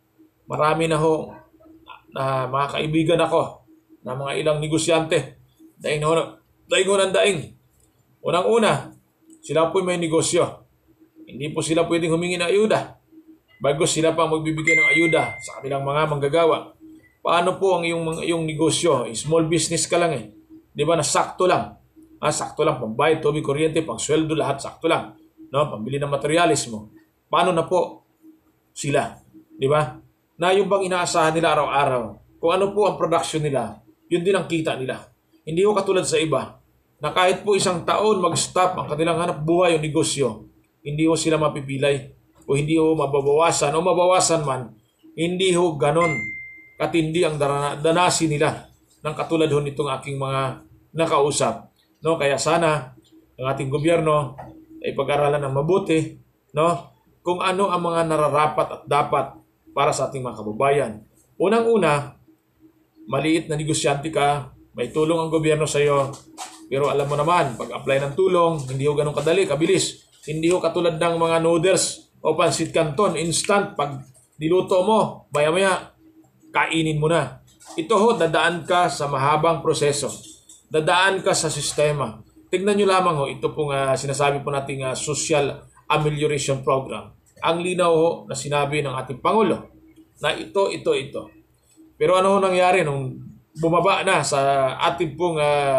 marami na ho na mga kaibigan ako na mga ilang negosyante. Daing ng daing. Unang-una, sila po may negosyo. Hindi po sila pwedeng humingi ng ayuda. Bago sila pa magbibigay ng ayuda sa kanilang mga manggagawa. Paano po ang iyong negosyo? Small business ka lang eh. Di ba na sakto lang? Sakto lang, pambayad, tubig, kuryente, pang sweldo, lahat sakto lang. No? Pambili ng materialis mo. Paano na po sila? Di ba? Na yung bang inaasahan nila araw-araw, kung ano po ang production nila, yun din ang kita nila. Hindi ko katulad sa iba, na kahit po isang taon mag-stop ang kanilang hanap buhay o negosyo, hindi ho sila mapipilay o hindi ho mababawasan o mabawasan man, hindi ho ganon katindi ang danasi nila ng katulad ho nitong aking mga nakausap. No? Kaya sana ang ating gobyerno ay pag-aralan ng mabuti, no? Kung ano ang mga nararapat at dapat para sa ating mga kababayan. Unang-una, maliit na negosyante ka, may tulong ang gobyerno sa iyo, pero alam mo naman, pag-apply ng tulong, hindi ho ganun kadali, kabilis. Hindi ho katulad ng mga noodles o pansit canton, instant, pag niluto mo, maya-maya, kainin mo na. Ito ho, dadaan ka sa mahabang proseso. Dadaan ka sa sistema. Tignan nyo lamang ho, ito pong sinasabi po nating social amelioration program. Ang linaw ho na sinabi ng ating Pangulo na ito. Pero ano ho nangyari nung bumaba na sa ating pong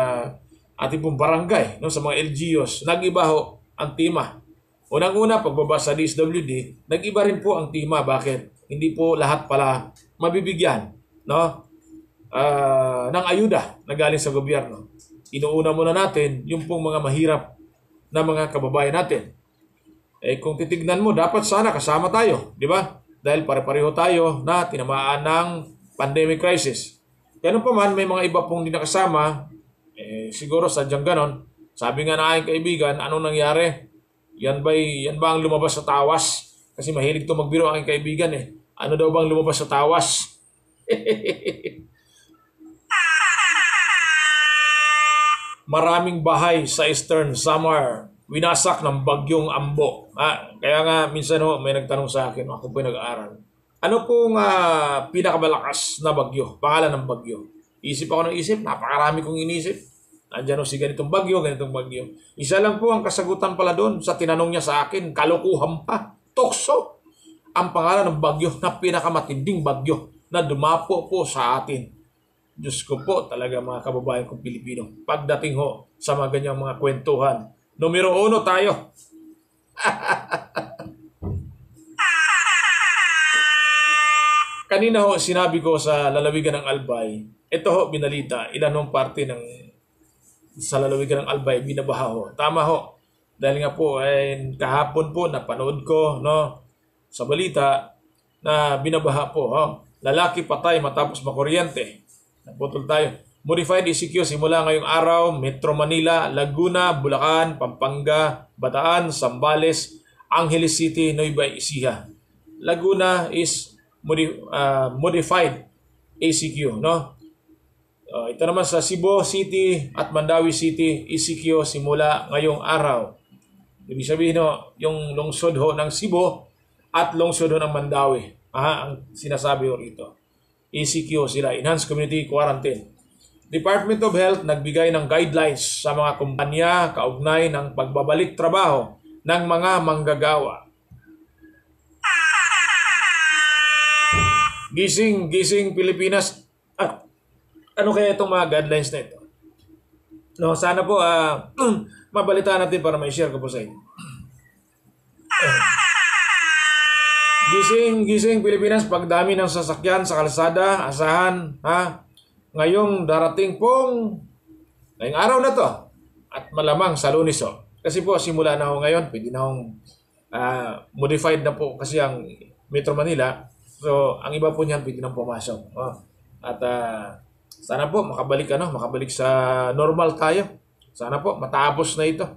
barangay, no, sa mga LGUs, nag-iba ho ang tema. Unang-una, pagbaba sa DSWD, nag-iba rin po ang tema. Bakit? Hindi po lahat pala mabibigyan, no, ng ayuda na galing sa gobyerno. Inuuna muna natin yung pong mga mahirap na mga kababayan natin. Kung titignan mo, dapat sana kasama tayo, di ba? Dahil pare-pareho tayo na tinamaan ng pandemic crisis. Ganun pa man, may mga iba pong hindi nakasama, siguro sadyang ganon. Sabi nga na aking kaibigan, anong nangyari? Yan ba ang lumabas sa tawas? Kasi mahilig to magbiro aking kaibigan eh. Ano daw bang lumabas sa tawas? Maraming bahay sa Eastern Samar winasak ng bagyong Ambo. Kaya nga minsan may nagtanong sa akin, ako po nag-aaral. Ano pong pinakamalakas na bagyo? Pangalan ng bagyo. Isip ako ng isip, napakarami kong inisip. Nandiyan si ganitong ganitong bagyo. Isa lang po ang kasagutan pala doon sa tinanong niya sa akin, kalukuhan pa, tokso. Ang pangalan ng bagyo na pinakamatinding bagyo na dumapo po sa atin. Diyos ko po talaga mga kababayan kong Pilipino. Pagdating ho sa mga ganyang mga kwentuhan, numero 1 tayo. Kanina ho, sinabi ko sa lalawigan ng Albay, ito ho, binalita, ilan hong parte sa lalawigan ng Albay, binabaha ho. Tama ho, dahil nga po, kahapon po, napanood ko, no, sa balita, na binabaha po, ho. Lalaki patay matapos makuryente. Naputol tayo. Modified ECQ simula ngayong araw, Metro Manila, Laguna, Bulacan, Pampanga, Bataan, Zambales, Angeles City, Nueva Ecija. Laguna is modified ECQ, no? Ito naman sa Cebu City at Mandawi City, ECQ simula ngayong araw. Ibig sabihin no, yung lungsod ho ng Cebu at lungsod ho ng Mandawi. Ang sinasabi ho rito. ECQ sila, Enhanced Community Quarantine. Department of Health nagbigay ng guidelines sa mga kumpanya kaugnay ng pagbabalik trabaho ng mga manggagawa. Gising Pilipinas. Ano kaya itong mga guidelines na ito? No, sana po mabalitaan natin para ma-share ko po sa inyo. Gising Pilipinas, pagdami ng sasakyan sa kalsada, asahan ngayong darating pong ngayong araw na to at malamang sa Lunes ho. Kasi po simula na ho ngayon, pwede na hong modified na po kasi ang Metro Manila. So ang iba po niyan pwede nang pumasok. At sana po makabalik sa normal tayo. Sana po matapos na ito.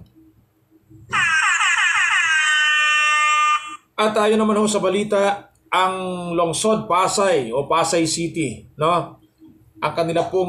At tayo naman ho sa balita, ang lungsod Pasay o Pasay City, no? Ang kanila pong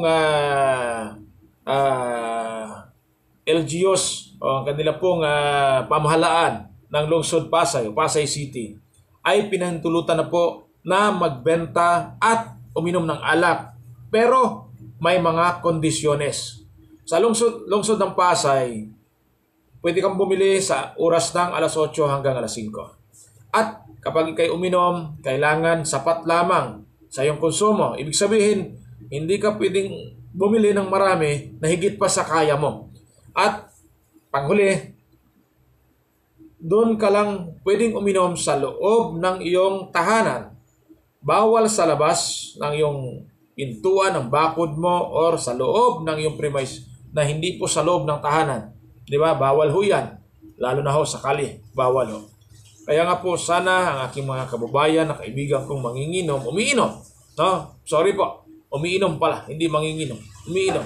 LGUs o ang kanila pong pamahalaan ng lungsod Pasay o Pasay City ay pinahintulutan na po na magbenta at uminom ng alak. Pero may mga kondisyones. Sa lungsod ng Pasay, pwede kang bumili sa oras ng alas 8 hanggang alas 5. At kapag ikay uminom, kailangan sapat lamang sa iyong konsumo. Ibig sabihin, hindi ka pwedeng bumili ng marami na higit pa sa kaya mo. At panghuli, doon ka lang pwedeng uminom sa loob ng iyong tahanan. Bawal sa labas ng iyong pintuan ng bakod mo or sa loob ng iyong premise na hindi po sa loob ng tahanan. Di ba? Bawal ho yan. Lalo na ho sa kali. Bawal ho. Kaya nga po sana ang aking mga kababayan na kaibigan kong manginginom, umiinom. No? Sorry po. Umiinom pala. Hindi manginginom. Umiinom.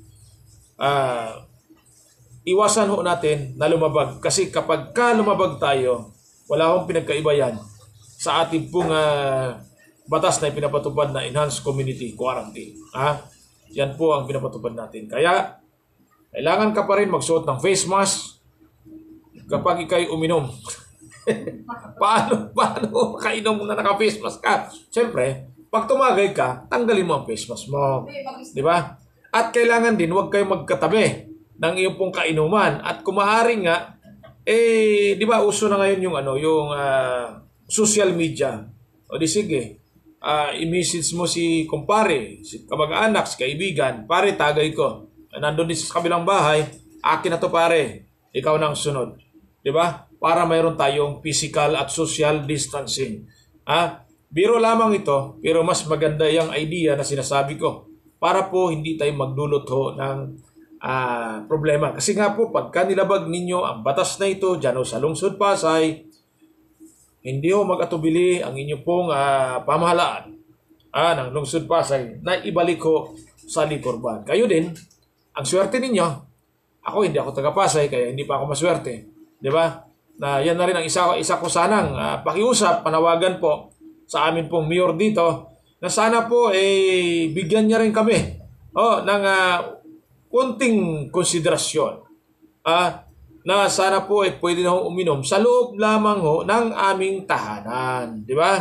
Iwasan ho natin na lumabag. Kasi kapag lumabag tayo, wala hong pinagkaiba yan sa ating pong batas na pinapatupad na Enhanced Community Quarantine. Yan po ang pinapatupad natin. Kaya, kailangan ka pa rin magsuot ng face mask kapag ikay uminom. Paano makainom na naka-face mask ka? Siyempre, pag tumagay ka, tanggalin mo ang face mask mo. Di ba? At kailangan din, huwag kayong magkatabi ng iyong pong kainuman. At kung maaari nga, di ba, uso na ngayon yung social media. O di sige, i-message mo si kumpare, si kamag-anak, si kaibigan, pare, tagay ko. Nandun din sa kabilang bahay, akin na to pare, ikaw nang sunod. Di ba? Para mayroon tayong physical at social distancing. Biro lamang ito, pero mas maganda yung idea na sinasabi ko para po hindi tayo magdulot ho ng problema. Kasi nga po, pagka nilabag ninyo ang batas na ito dyan sa Lungsod Pasay, hindi ho mag-atubili ang inyo pong pamahalaan ng Lungsod Pasay na ibalik ho sa Liporban. Kayo din, ang swerte ninyo, ako hindi ako taga-Pasay, kaya hindi pa ako maswerte. Di ba? Na yan na rin ang isa ko sanang pakiusap, panawagan po sa amin pong mayor dito, na sana po bigyan niya rin kami ng kunting konsiderasyon. Na sana po pwede na ho uminom sa loob lamang ho ng aming tahanan. Di ba?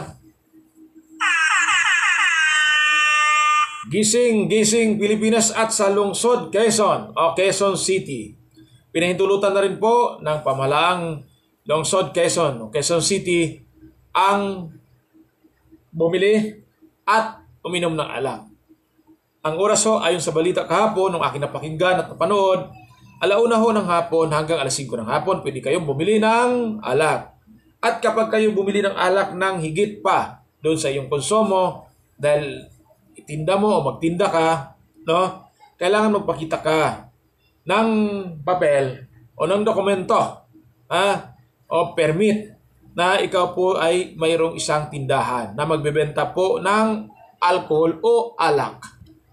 Gising Pilipinas at sa lungsod Quezon o Quezon City. Pinahintulutan na rin po ng pamahalaang lungsod Quezon o Quezon City ang bumili at uminom ng alak. Ang oras ho ayon sa balita kahapon nung aking napakinggan at napanood, 1:00 ng hapon hanggang 5:00 ng hapon pwede kayong bumili ng alak. At kapag kayo bumili ng alak ng higit pa doon sa iyong konsumo, dahil itinda mo o magtinda ka, no? Kailangan magpakita ka ng papel o ng dokumento o permit na ikaw po ay mayroong isang tindahan na magbebenta po ng alcohol o alak.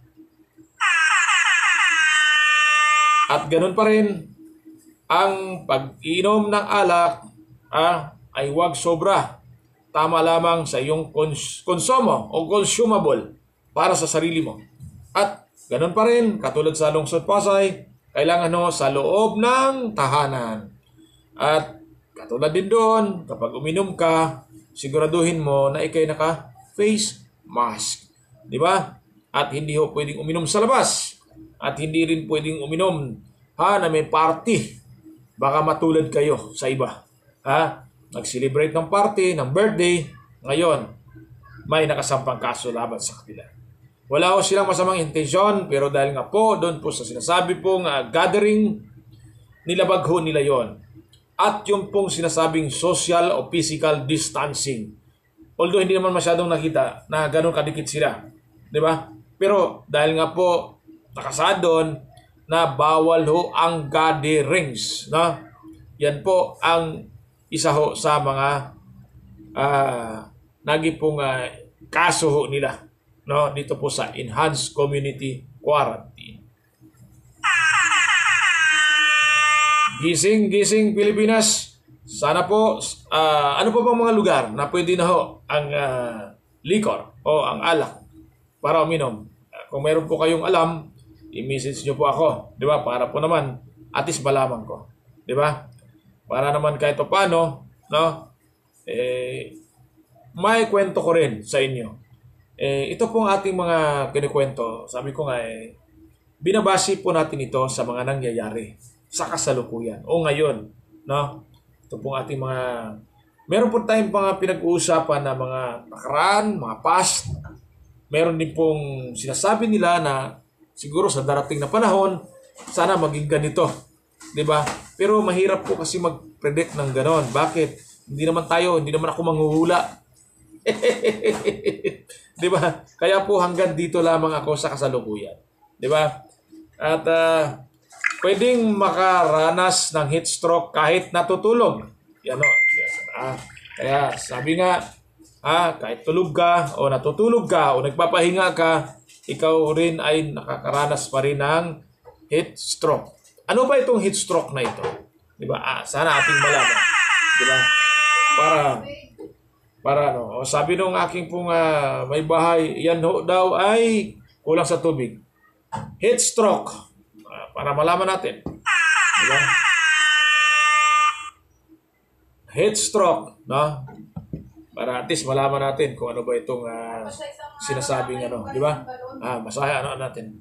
At ganun pa rin, ang pag-inom ng alak ay huwag sobra. Tama lamang sa iyong konsumo o consumable para sa sarili mo. At ganun pa rin, katulad sa Lungsod Pasay, kailangan sa loob ng tahanan. At katulad din doon, kapag uminom ka, siguraduhin mo na ikay naka-face mask. Di ba? At hindi ho pwedeng uminom sa labas. At hindi rin pwedeng uminom na may party. Baka matulad kayo sa iba. Nag-celebrate ng party, ng birthday. Ngayon, may nakasampang kaso laban sa kanila. Wala ho silang masamang intensyon, pero dahil nga po, doon po sa sinasabi pong gathering, nilabag ho nila yon. At yung pong sinasabing social o physical distancing. Although hindi naman masyadong nakita na ganun kadikit sila. Di ba? Pero dahil nga po, nakasaad doon na bawal ho ang gatherings. No? Yan po ang isa ho sa mga naging pong kaso ho nila, no? Dito po sa Enhanced Community Quarantine. Gising Pilipinas. Sana po, ano po bang mga lugar na pwede na ho ang liquor o ang alak para uminom? Kung meron po kayong alam, i-message nyo po ako, di ba? Para po naman, at least malaman ko, di ba? Para naman kahit paano, no? may kwento ko rin sa inyo. Ito pong ating mga kinikwento, sabi ko nga binabase po natin ito sa mga nangyayari sa kasalukuyan o ngayon, no? Ito pong ating meron po tayong mga pinag-uusapan na mga nakaraan, mga past. Meron din pong sinasabi nila na siguro sa darating na panahon, sana maging ganito. 'Di ba? Pero mahirap po kasi mag-predict ng ganon. Bakit? Hindi naman ako manghuhula. 'Di ba? Kaya po hanggang dito lamang ako sa kasalukuyan. 'Di ba? At pwedeng makaranas ng heat stroke kahit natutulog. Yan o. Kaya sabi nga, kahit tulog ka o natutulog ka o nagpapahinga ka, ikaw rin ay nakakaranas pa rin ng heat stroke. Ano ba itong heat stroke na ito? 'Di ba? Sana ating malaman. 'Di ba? Para sabi nung aking pong may bahay, yan daw ay kulang sa tubig. Heat stroke. Para malaman natin. Diba? Heat stroke, no? Para at least malaman natin kung ano ba itong sinasabing di ba? Masaya natin.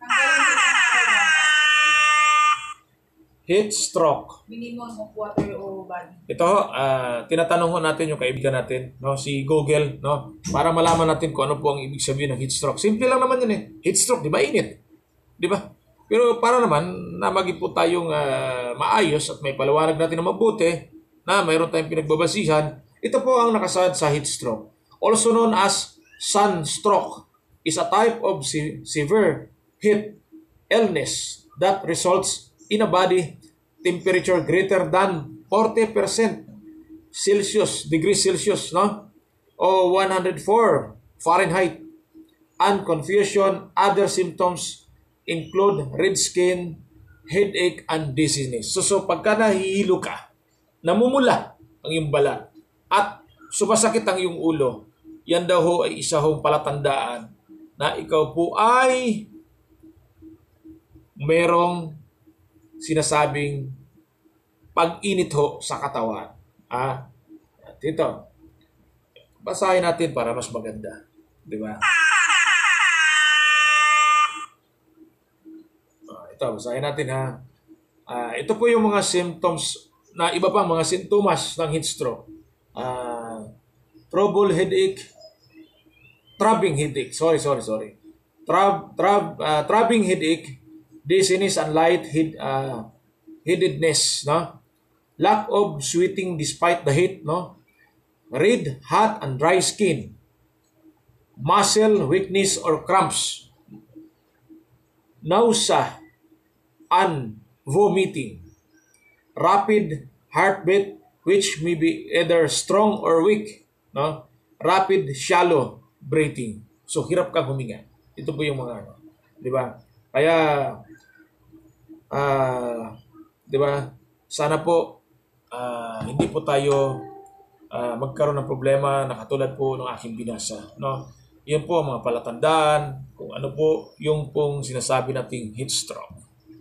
Heat stroke. Minimum of water o body. Ito, tinatanong natin yung kaibigan natin, no, si Google, no, para malaman natin kung ano po ang ibig sabihin ng heat stroke. Simple lang naman yun Heat stroke, di ba? Init. Di ba? Pero para naman na maging po tayong maayos at may paliwanag natin na mabuti, na mayroon tayong pinagbabasihan, ito po ang nakasaad sa heat stroke. Also known as sunstroke, is a type of severe heat illness that results in a body temperature greater than 40% degrees Celsius, no? O 104 Fahrenheit. And confusion, other symptoms include red skin, headache, and dizziness. So pagka nahihilo ka, namumula ang iyong balat, at sumasakit ang iyong ulo, yan daw ho ay isa hong palatandaan na ikaw po ay merong sinasabing pag-init ho sa katawan. At ito, basahin natin para mas maganda. Di ba? Ito, basahin natin ito po yung mga symptoms na iba pang mga sintomas ng heat stroke. Trouble headache, throbbing headache. Throbbing headache, dizziness and light-headedness, no? Lack of sweating despite the heat, no? Red, hot, and dry skin. Muscle weakness or cramps. Nausea and vomiting. Rapid heartbeat, which may be either strong or weak, no? Rapid, shallow breathing. So, hirap kang huminga. Ito po yung mga, di ba? Kaya, di ba? Sana po, hindi po tayo magkaroon ng problema na katulad po ng aking binasa, no? Yan po ang mga palatandaan kung ano po yung pong sinasabi nating heat stroke.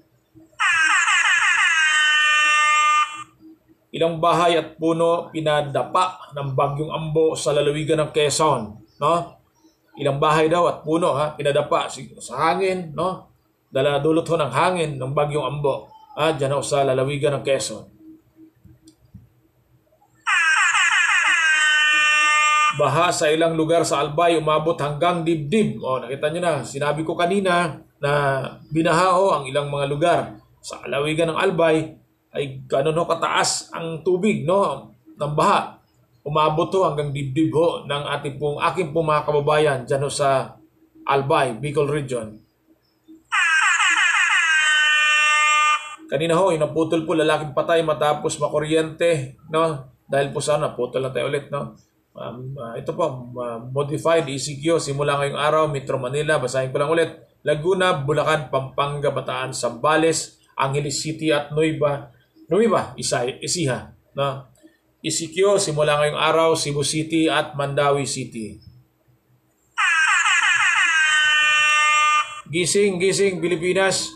Ilang bahay at puno pinadapa ng bagyong Ambo sa lalawigan ng Quezon, no? Ilang bahay daw at puno pinadapa sa hangin, no? Dulot ho ng hangin ng bagyong Ambo, diyan ho sa lalawigan ng Quezon. Baha sa ilang lugar sa Albay umabot hanggang dibdib. Nakita nyo na, sinabi ko kanina na binaha ho ang ilang mga lugar sa lalawigan ng Albay ay gano'n ho kataas ang tubig, no, ng baha. Umabot ho hanggang dibdib ho ng aking pong mga kababayan dyan ho sa Albay, Bicol Region. Kanina ho, inaputol po lalaking patay matapos makuryente, no? Dahil po sana, naputol na tayo ulit, no? Ito po, modified ECQ simula ngayong araw, Metro Manila, basahin ko lang ulit. Laguna, Bulacan, Pampanga, Bataan, Zambales, Angeles City at Nueva Ecija, no? ECQ simula ngayong araw, Cebu City at Mandawi City. Gising Pilipinas,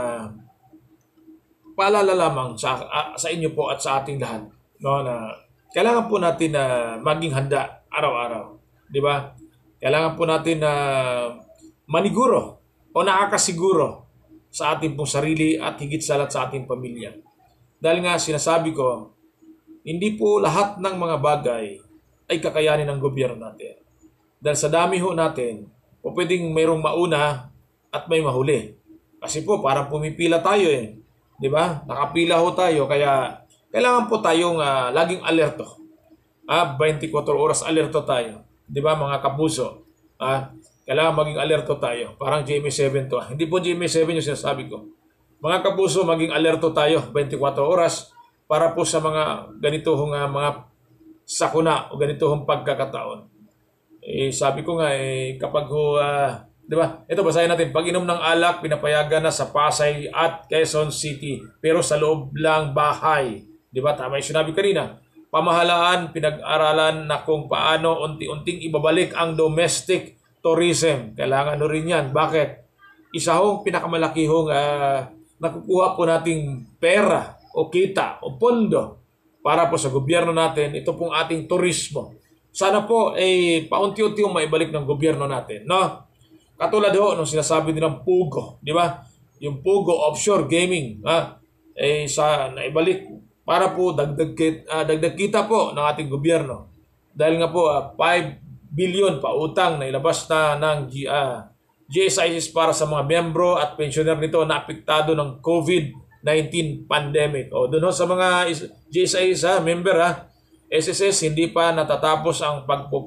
paalala lamang sa inyo po at sa ating lahat, no, na kailangan po natin na maging handa araw-araw. Di ba? Kailangan po natin na maniguro o nakakasiguro sa ating pong sarili at higit sa lahat sa ating pamilya. Dahil nga sinasabi ko, hindi po lahat ng mga bagay ay kakayanin ng gobyerno natin. Dahil sa dami ho natin, o pwedeng mayroong mauna at may mahuli. Kasi po parang pumipila tayo eh. Di ba? Nakapila ho tayo kaya kailangan po tayong laging alerto. 24 oras alerto tayo. Di ba mga kapuso? Kailangan maging alerto tayo. Parang GMA7 to. Hindi po GMA7 yung sinasabi ko. Mga kapuso, maging alerto tayo 24 oras para po sa mga ganitong mga sakuna o ganitong pagkakataon. Sabi ko nga, kapag di ba? Ito, basahin natin. Pag-inom ng alak, pinapayagan na sa Pasay at Quezon City. Pero sa loob lang bahay. Di ba? Tama yung sinabi kanina. Pamahalaan, pinag-aralan na kung paano unti-unting ibabalik ang domestic tourism. Kailangan no rin yan. Bakit? Isa hong pinakamalaki hong nakukuha po nating pera o kita o pondo para po sa gobyerno natin. Ito pong ating turismo. Sana po paunti-unti yung maibalik ng gobyerno natin, no? Katulad ho nung sinasabi nilang Pugo, di ba? Yung Pugo offshore gaming, naibalik para po dagdag kita po ng ating gobyerno. Dahil nga po 5 billion pa utang na ilabas na ng GSIS para sa mga membro at pensioner nito na apektado ng COVID-19 pandemic. O doon ho sa mga GSIS member SSS, hindi pa natatapos ang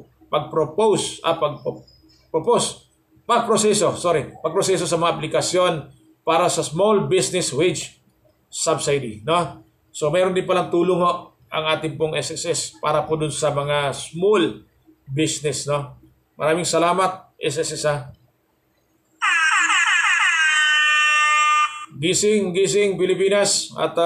pagproseso sa mga aplikasyon para sa Small Business Wage Subsidy, no? So mayroon din palang tulong ho ang ating pong SSS para po dun sa mga small business, no? Maraming salamat SSS Gising Pilipinas at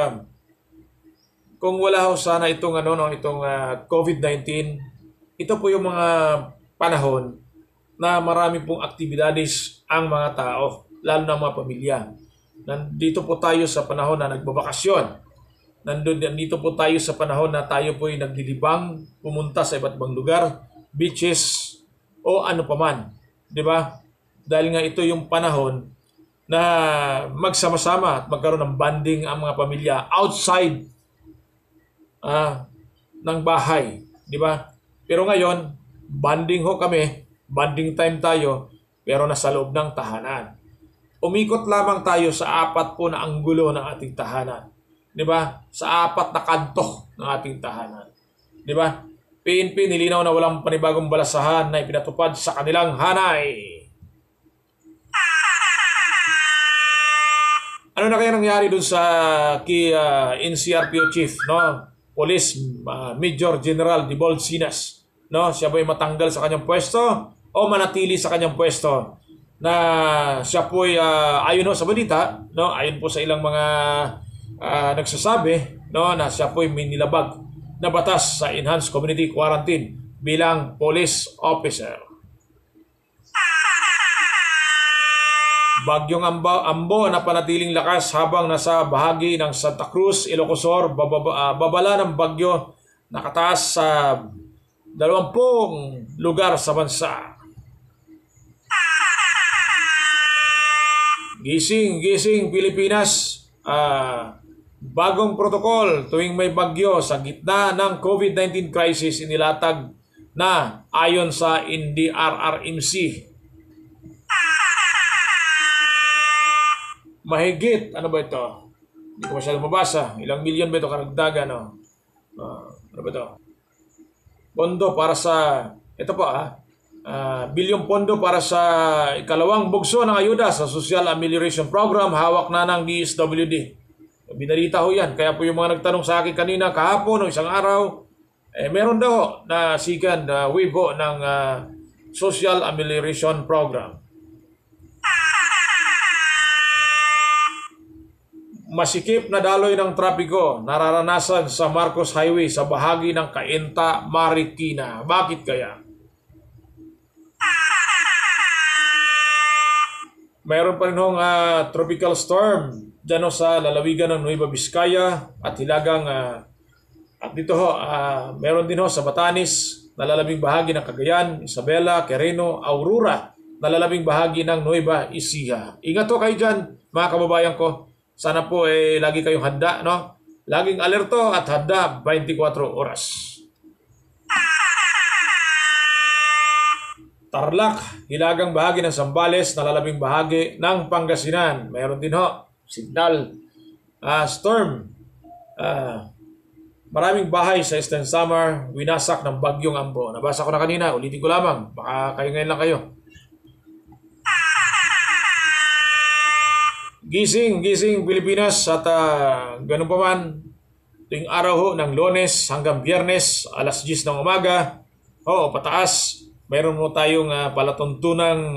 kung wala ho sana itong COVID-19, ito po yung mga panahon na marami pong aktibidades ang mga tao, lalo na mga pamilya. Nandito po tayo sa panahon na nagbabakasyon. Nandito po tayo sa panahon na tayo po ay naglilibang, pumunta sa iba't ibang lugar, beaches, o ano paman. Di ba? Dahil nga ito yung panahon na magsama-sama at magkaroon ng bonding ang mga pamilya outside ng bahay. Di ba? Pero ngayon, bonding ho kami, bonding time tayo, pero nasa loob ng tahanan. Umikot lamang tayo sa 4 po na anggulo ng ating tahanan. Di ba? Sa 4 na kanto ng ating tahanan. Di ba? PNP nilinaw na walang panibagong balasahan na ipinatupad sa kanilang hanay. Ano na kaya nangyari dun sa NCRPO chief, no? Police Major General Dibold Sinas, no? Siya ba ay matanggal sa kanyang pwesto o manatili sa kanyang pwesto? Na siya po ay ayon sa balita, no? Ayon po sa ilang mga nagsasabi, no, na siya po ay may nilabag na batas sa Enhanced Community Quarantine bilang police officer. Bagyong Ambo na panatiling lakas habang nasa bahagi ng Santa Cruz, Ilocosur, babala ng bagyo nakataas sa 20 lugar sa bansa. Gising Pilipinas, bagong protocol tuwing may bagyo sa gitna ng COVID-19 crisis inilatag na ayon sa NDRRMC. Mahigit, ano ba ito? Hindi ko masyadong mabasa. Ilang milyon ba ito karagdagan, no? Ano ba ito? Pondo para sa, ito po bilyong pondo para sa ikalawang bugso ng ayuda sa Social Amelioration Program, hawak na ng DSWD. Binalita ho yan. Kaya po yung mga nagtanong sa akin kanina, kahapon o isang araw, meron daw na second wave ho ng Social Amelioration Program. Masikip na daloy ng trapiko nararanasan sa Marcos Highway sa bahagi ng Cainta, Marikina. Bakit kaya? Mayroon pa rin hong tropical storm dyan sa lalawigan ng Nueva Vizcaya at hilagang At dito ho, meron din ho sa Batanes, nalalabing bahagi ng Cagayan, Isabela, Quirino, Aurora, nalalabing bahagi ng Nueva Ecija. Ingat ho kayo dyan, mga kababayan ko. Sana po lagi kayong handa, no? Laging alerto at handa 24 oras. Tarlac, hilagang bahagi ng Zambales, nalalabing bahagi ng Pangasinan. Mayroon din ho, signal, storm. Maraming bahay sa Eastern Samar, winasak ng bagyong Ambo. Nabasa ko na kanina, ulitin ko lamang. Baka kayo ngayon lang kayo. Gising Pilipinas at ganun pa man, tuwing araw ho ng Lunes hanggang Biyernes, alas 10 ng umaga, pataas, mayroon mo tayong palatuntunang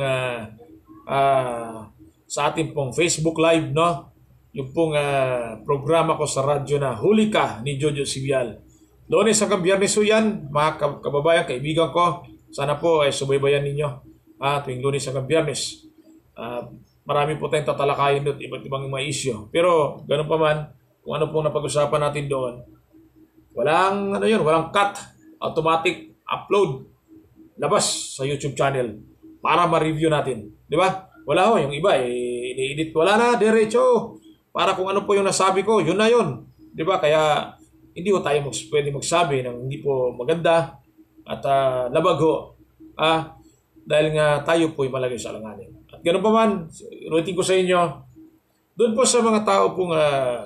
sa ating pong Facebook Live, no? Yung pong programa ko sa radyo na Huli Ka ni Jojo Sibial. Lunes hanggang Biyernes ho yan, mga kababayan, kaibigan ko. Sana po subaybayan ninyo tuwing Lunes hanggang Biyernes. Marami po tayong tatalakayin doon, iba't ibang mga isyo. Pero ganun pa man, kung ano pong napag-usapan natin doon, walang cut, automatic upload, labas sa YouTube channel para ma-review natin. Di ba? Wala ho, yung iba, ini-edit, wala na, diretso. Para kung ano po yung nasabi ko, yun na yun. Di ba? Kaya hindi ho tayo pwede magsabi ng hindi po maganda at labag ho. Dahil nga tayo po yung malagay sa alanganin. At ganoon pa man, inulitin ko sa inyo, doon po sa mga tao pong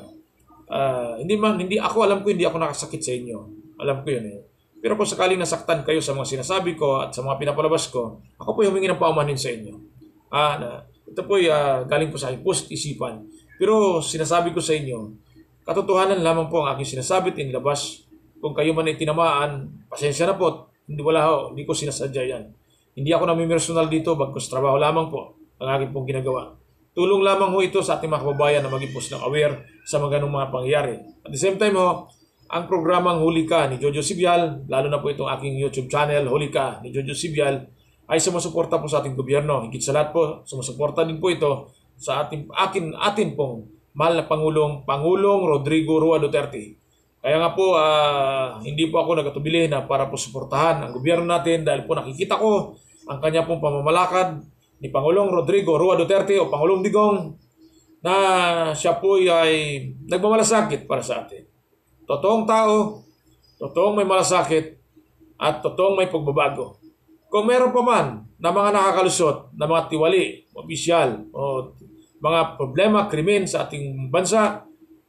hindi ako, alam ko hindi ako nakasakit sa inyo. Alam ko yun Pero kung sakaling nasaktan kayo sa mga sinasabi ko at sa mga pinapalabas ko, ako po humingi ng paumanhin sa inyo. Ito po galing po sa aking post-isipan. Pero sinasabi ko sa inyo, katotohanan lamang po ang aking sinasabi at inilabas. Kung kayo man ay tinamaan, pasensya na po. Hindi ko sinasadya yan. Hindi ako namimersonal dito, bagkus trabaho lamang po ang aking pong ginagawa. Tulong lamang ho ito sa ating mga kababayan na maging po ng aware sa mga ganung mga pangyayari. At the same time ang programang Huli Ka ni Jojo Sibial, lalo na po itong aking YouTube channel, Huli Ka ni Jojo Sibial, ay sumusuporta po sa ating gobyerno. Higit sa lahat po, sumusuporta din po ito sa atin pong mahal na Pangulong Rodrigo Roa Duterte. Kaya nga po, hindi po ako nagatubili na para po suportahan ang gobyerno natin dahil po nakikita ko ang kanya pong pamamalakad ni Pangulong Rodrigo Roa Duterte o Pangulong Digong na siya po ay nagmamalasakit para sa atin. Totoong tao, totoong may malasakit, at totoong may pagbabago. Kung meron pa man na mga nakakalusot, na mga tiwali, opisyal, o mga problema, krimen sa ating bansa,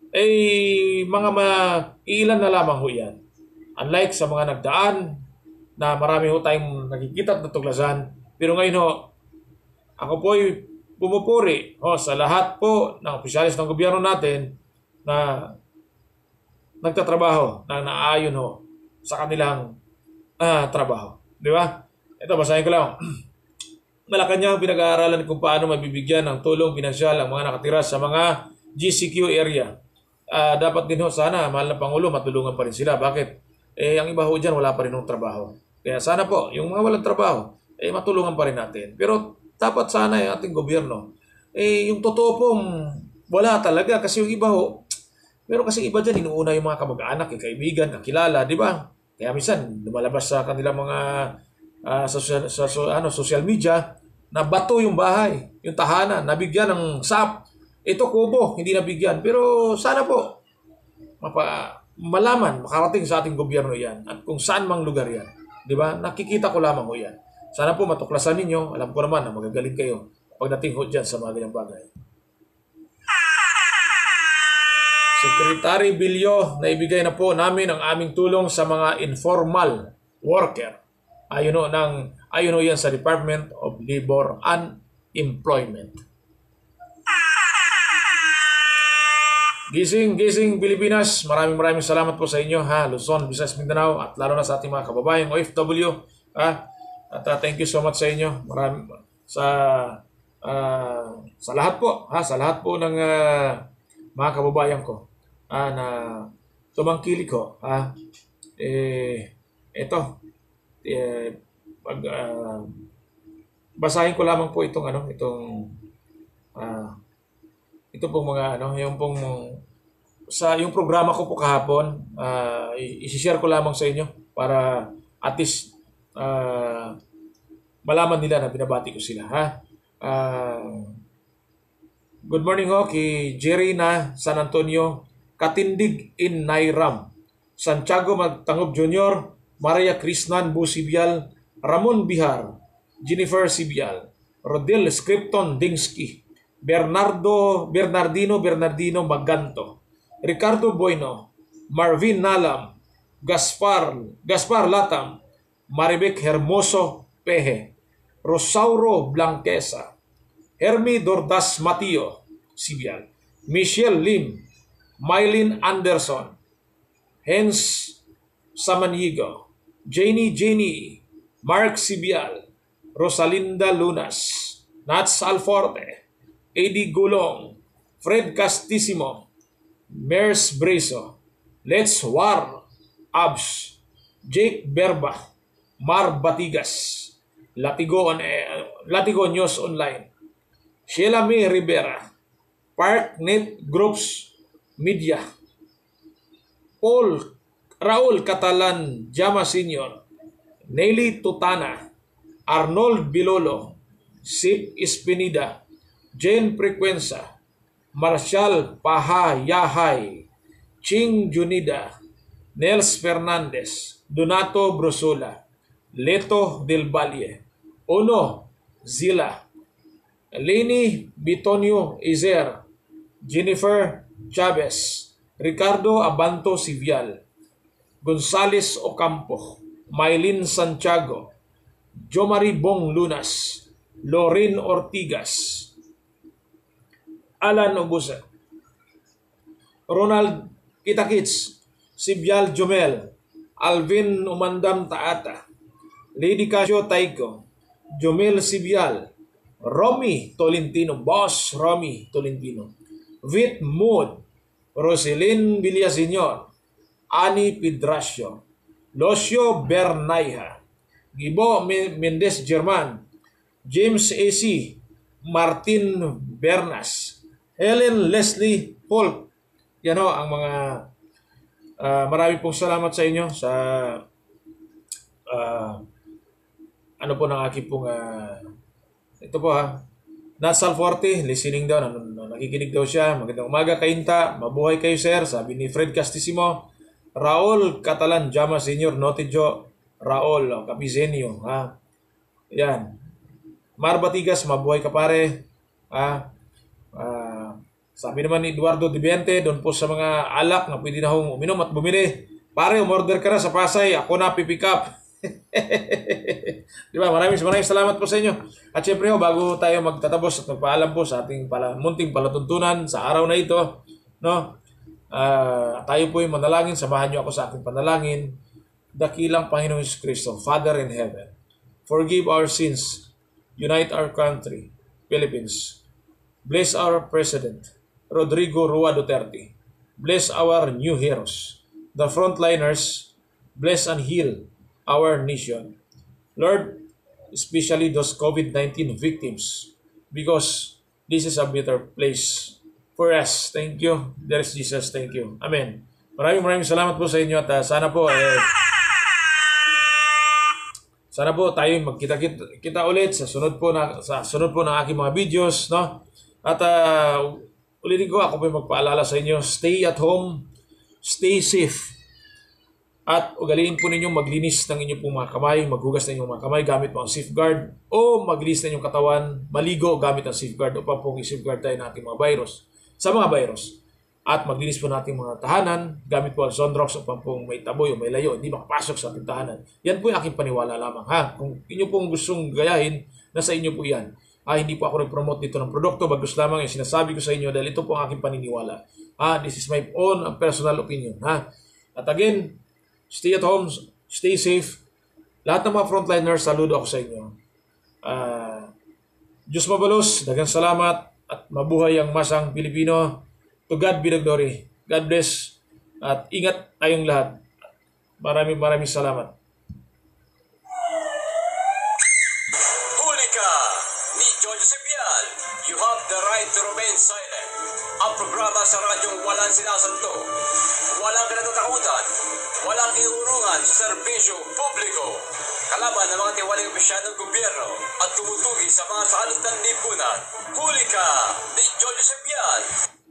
ilan na lamang ho yan. Unlike sa mga nagdaan, na marami ho tayong nakikita at natuklasan, pero ngayon ako po ay pumupuri sa lahat po ng opisyalis ng gobyerno natin na nagtatrabaho na naayon sa kanilang trabaho. Di ba? Ito, basahin ko lang. Malacanang pinag-aaralan kung paano mabibigyan ng tulong pinansyal ang mga nakatira sa mga GCQ area. Dapat din sana, mahal na Pangulo, matulungan pa rin sila. Bakit? Ang iba dyan, wala pa rin ng trabaho. Kaya sana po, yung mga walang trabaho, matulungan pa rin natin. Pero dapat sana yung ating gobyerno, yung totoo pong wala talaga. Kasi yung iba pero kasi iba dyan, inuuna yung mga kamag-anak, kaibigan, kakilala, di ba? Kaya minsan, lumalabas sa kanilang mga social media na bato yung bahay, yung tahanan, nabigyan ng SAP. Ito kubo, hindi nabigyan. Pero sana po, malaman, makarating sa ating gobyerno yan at kung saan mang lugar yan. Di ba? Nakikita ko lamang yan. Sana po matuklasan ninyo. Alam ko naman na magagaling kayo pagdating dyan sa mga ganyang bagay. Secretary Bilyo, naibigay na po namin ang aming tulong sa mga informal worker. Ayon yan sa Department of Labor and Employment. Gising Pilipinas, maraming salamat po sa inyo Luzon, Visayas, Mindanao at lalo na sa ating mga kababayang OFW. At thank you so much sa inyo. Sa lahat po, sa lahat po ng mga kababayan ko na tumangkilik ko. Basahin ko lamang po ito pong mga yung pong sa yung programa ko po kahapon, i-share ko lamang sa inyo para at least malaman nila na binabati ko sila, ha. Good morning ho kay Jerry na San Antonio, Katindig in Nairam, Santiago Magtangob Jr., Maria Krisnan Busibial, Ramon Bihar, Jennifer Sibial, Rodel Scripton Dingsky, Bernardino Maganto, Ricardo Bueno, Marvin Nalam, Gaspar Latam, Maribek Hermoso Peje, Rosauro Blanquesa, Hermi Dordas Matio Sibial, Michelle Lim, Mylene Anderson, Hens Samanigo, Jenny, Mark Sibial, Rosalinda Lunas, Nats Alforte, Eddie Gulong, Fred Castissimo, Mers Breso, Let's War, Abs, Jake Berba, Mar Batigas, Latigo News Online, Sheila May Rivera, Parknet Groups Media, Raul Catalan Jama Sr., Nelly Tutana, Arnold Bilolo, Sip Espinida, Jane Frequenza, Marshall Pahayahay, Ching Junida, Nels Fernandez, Donato Brosola, Leto Del Valle, Ono Zila, Leni Bitonio Izer, Jennifer Chavez, Ricardo Abanto Sivial, Gonzales Ocampo, Mylene Santiago, Jomari Bong Lunas, Lorin Ortigas, Alan Obusa, Ronald Kitakits, Sibyal Jomel, Alvin Umandam Taata, Lady Casio Taiko, Jomel Sibyal, Romy Tolentino, Boss Romy Tolentino, Vit Mood, Roselyn Villaseñor, Ani Pidrasio, Locio Bernayha, Gibo Mendez German, James A.C., Martin Bernas, Helen Leslie Polk. Yan ho ang mga marami pong salamat sa inyo sa ano po ng aking pong ito po ha. Nasal Forte, listening daw, nakikinig daw siya. Magandang umaga, Kainta. Mabuhay kayo, sir. Sabi ni Fred Castissimo. Raul Catalan Jama Sr., Notijo, Raul Capizenio. Ha? Yan. Mar Batigas, mabuhay ka pare. Ha? Sabi naman ni Eduardo Dibiente, doon po sa mga alak na pwede na hong uminom at bumili. Pare, umorder ka na sa Pasay. Ako na pipick up. Diba? Maraming salamat po sa inyo. At syempre bago tayo magtatapos at magpaalam po sa ating munting palatuntunan sa araw na ito, no? Tayo po yung manalangin. Samahan niyo ako sa aking panalangin. Dakilang Panginoong Hesus Kristo, Father in heaven, forgive our sins, unite our country, Philippines. Bless our President, Rodrigo Rua Duterte. Bless our new heroes, the frontliners. Bless and heal our nation. Lord, especially those COVID-19 victims, because this is a better place for us. Thank you. There is Jesus. Thank you. Amen. Maraming salamat po sa inyo at sana po tayo magkita ulit sa sunod po ng aking mga videos, no? At ulitin ko, ako po magpaalala sa inyo, stay at home, stay safe. At ugaliin po ninyong maglinis ng inyong pong mga kamay, maghugas ng inyong mga kamay gamit po ang safeguard, o maglinis ng inyong katawan, maligo gamit ang safeguard upang pong i-safeguard tayo ng ating mga virus, sa mga virus. At maglinis po natin mga tahanan, gamit po ang Zonrox upang pong may taboy o may layo, hindi makapasok sa ating tahanan. Yan po yung aking paniwala lamang. Ha? Kung inyo pong gustong gayahin, nasa inyo po yan. Hindi po ako nag-promote dito ng produkto, bagus lamang yung sinasabi ko sa inyo dahil ito po ang aking paniniwala. This is my own personal opinion. At again, stay at home, stay safe. Lahat ng mga frontliners, saludo ako sa inyo. Diyos mabalos, dagang salamat at mabuhay ang masang Pilipino. To God be the glory. God bless. At ingat tayong lahat. Maraming salamat. Huli ka ni George Sepial. You have the right to remain silent. ang programa sa radyong walang sinasanto, walang kinatatakutan, walang inuurungan sa serbisyo publiko, kalaban ng mga tiwaling opisyal ng gobyerno at tumutugi sa mga salot ng lipunan. Huli ka ni Jojo Sepian.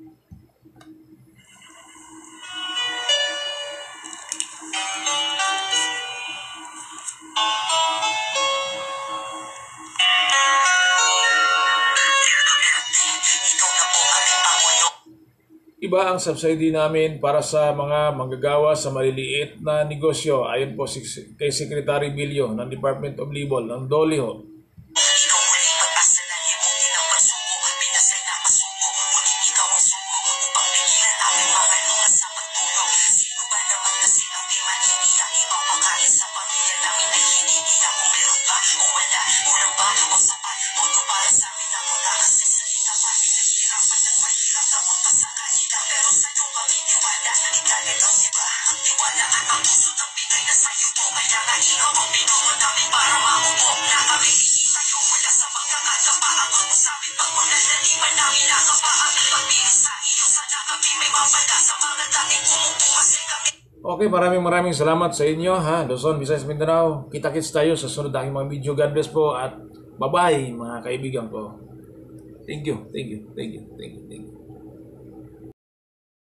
Iba ang subsidy namin para sa mga manggagawa sa maliliit na negosyo. Ayon po kay Secretary Bilyo ng Department of Labor ng Dolio. Ikaw muling mag-asa na limutin ang pagsuko. Pinasay na pasuko, ngunit ikaw ang suko upang pigilan aming mga luha sa pagtulog. Sino ba naman kasi ang di maniiyak? Ipapakain sa pamilya namin ay hinihiyak. Kung meron ba o wala, kulang ba o sapat? Boto para sa amin ang wala kasi salita pa. Pinaghirapan ng mahirap na punta sa kanila. Pero sa'yo kami niwala. Ikalagaw diba? Ang tiwala at ang puso ng Pinoy na sa'yo po. Kaya nga ikaw ang binuno namin para maupo na kami. Sa'yo wala sa pagkakadapa. Ang usapin pag ulan na di man namin nakapa. Ang pagbilis sa iyo sana kami may mapala sa mga dating umupo kasi kami. Okay, maraming salamat sa inyo ha. Luzon, Visayas, Mindanao. Kita-kits tayo sa sunod na aking mga video. God bless po at bye-bye mga kaibigan ko. Thank you.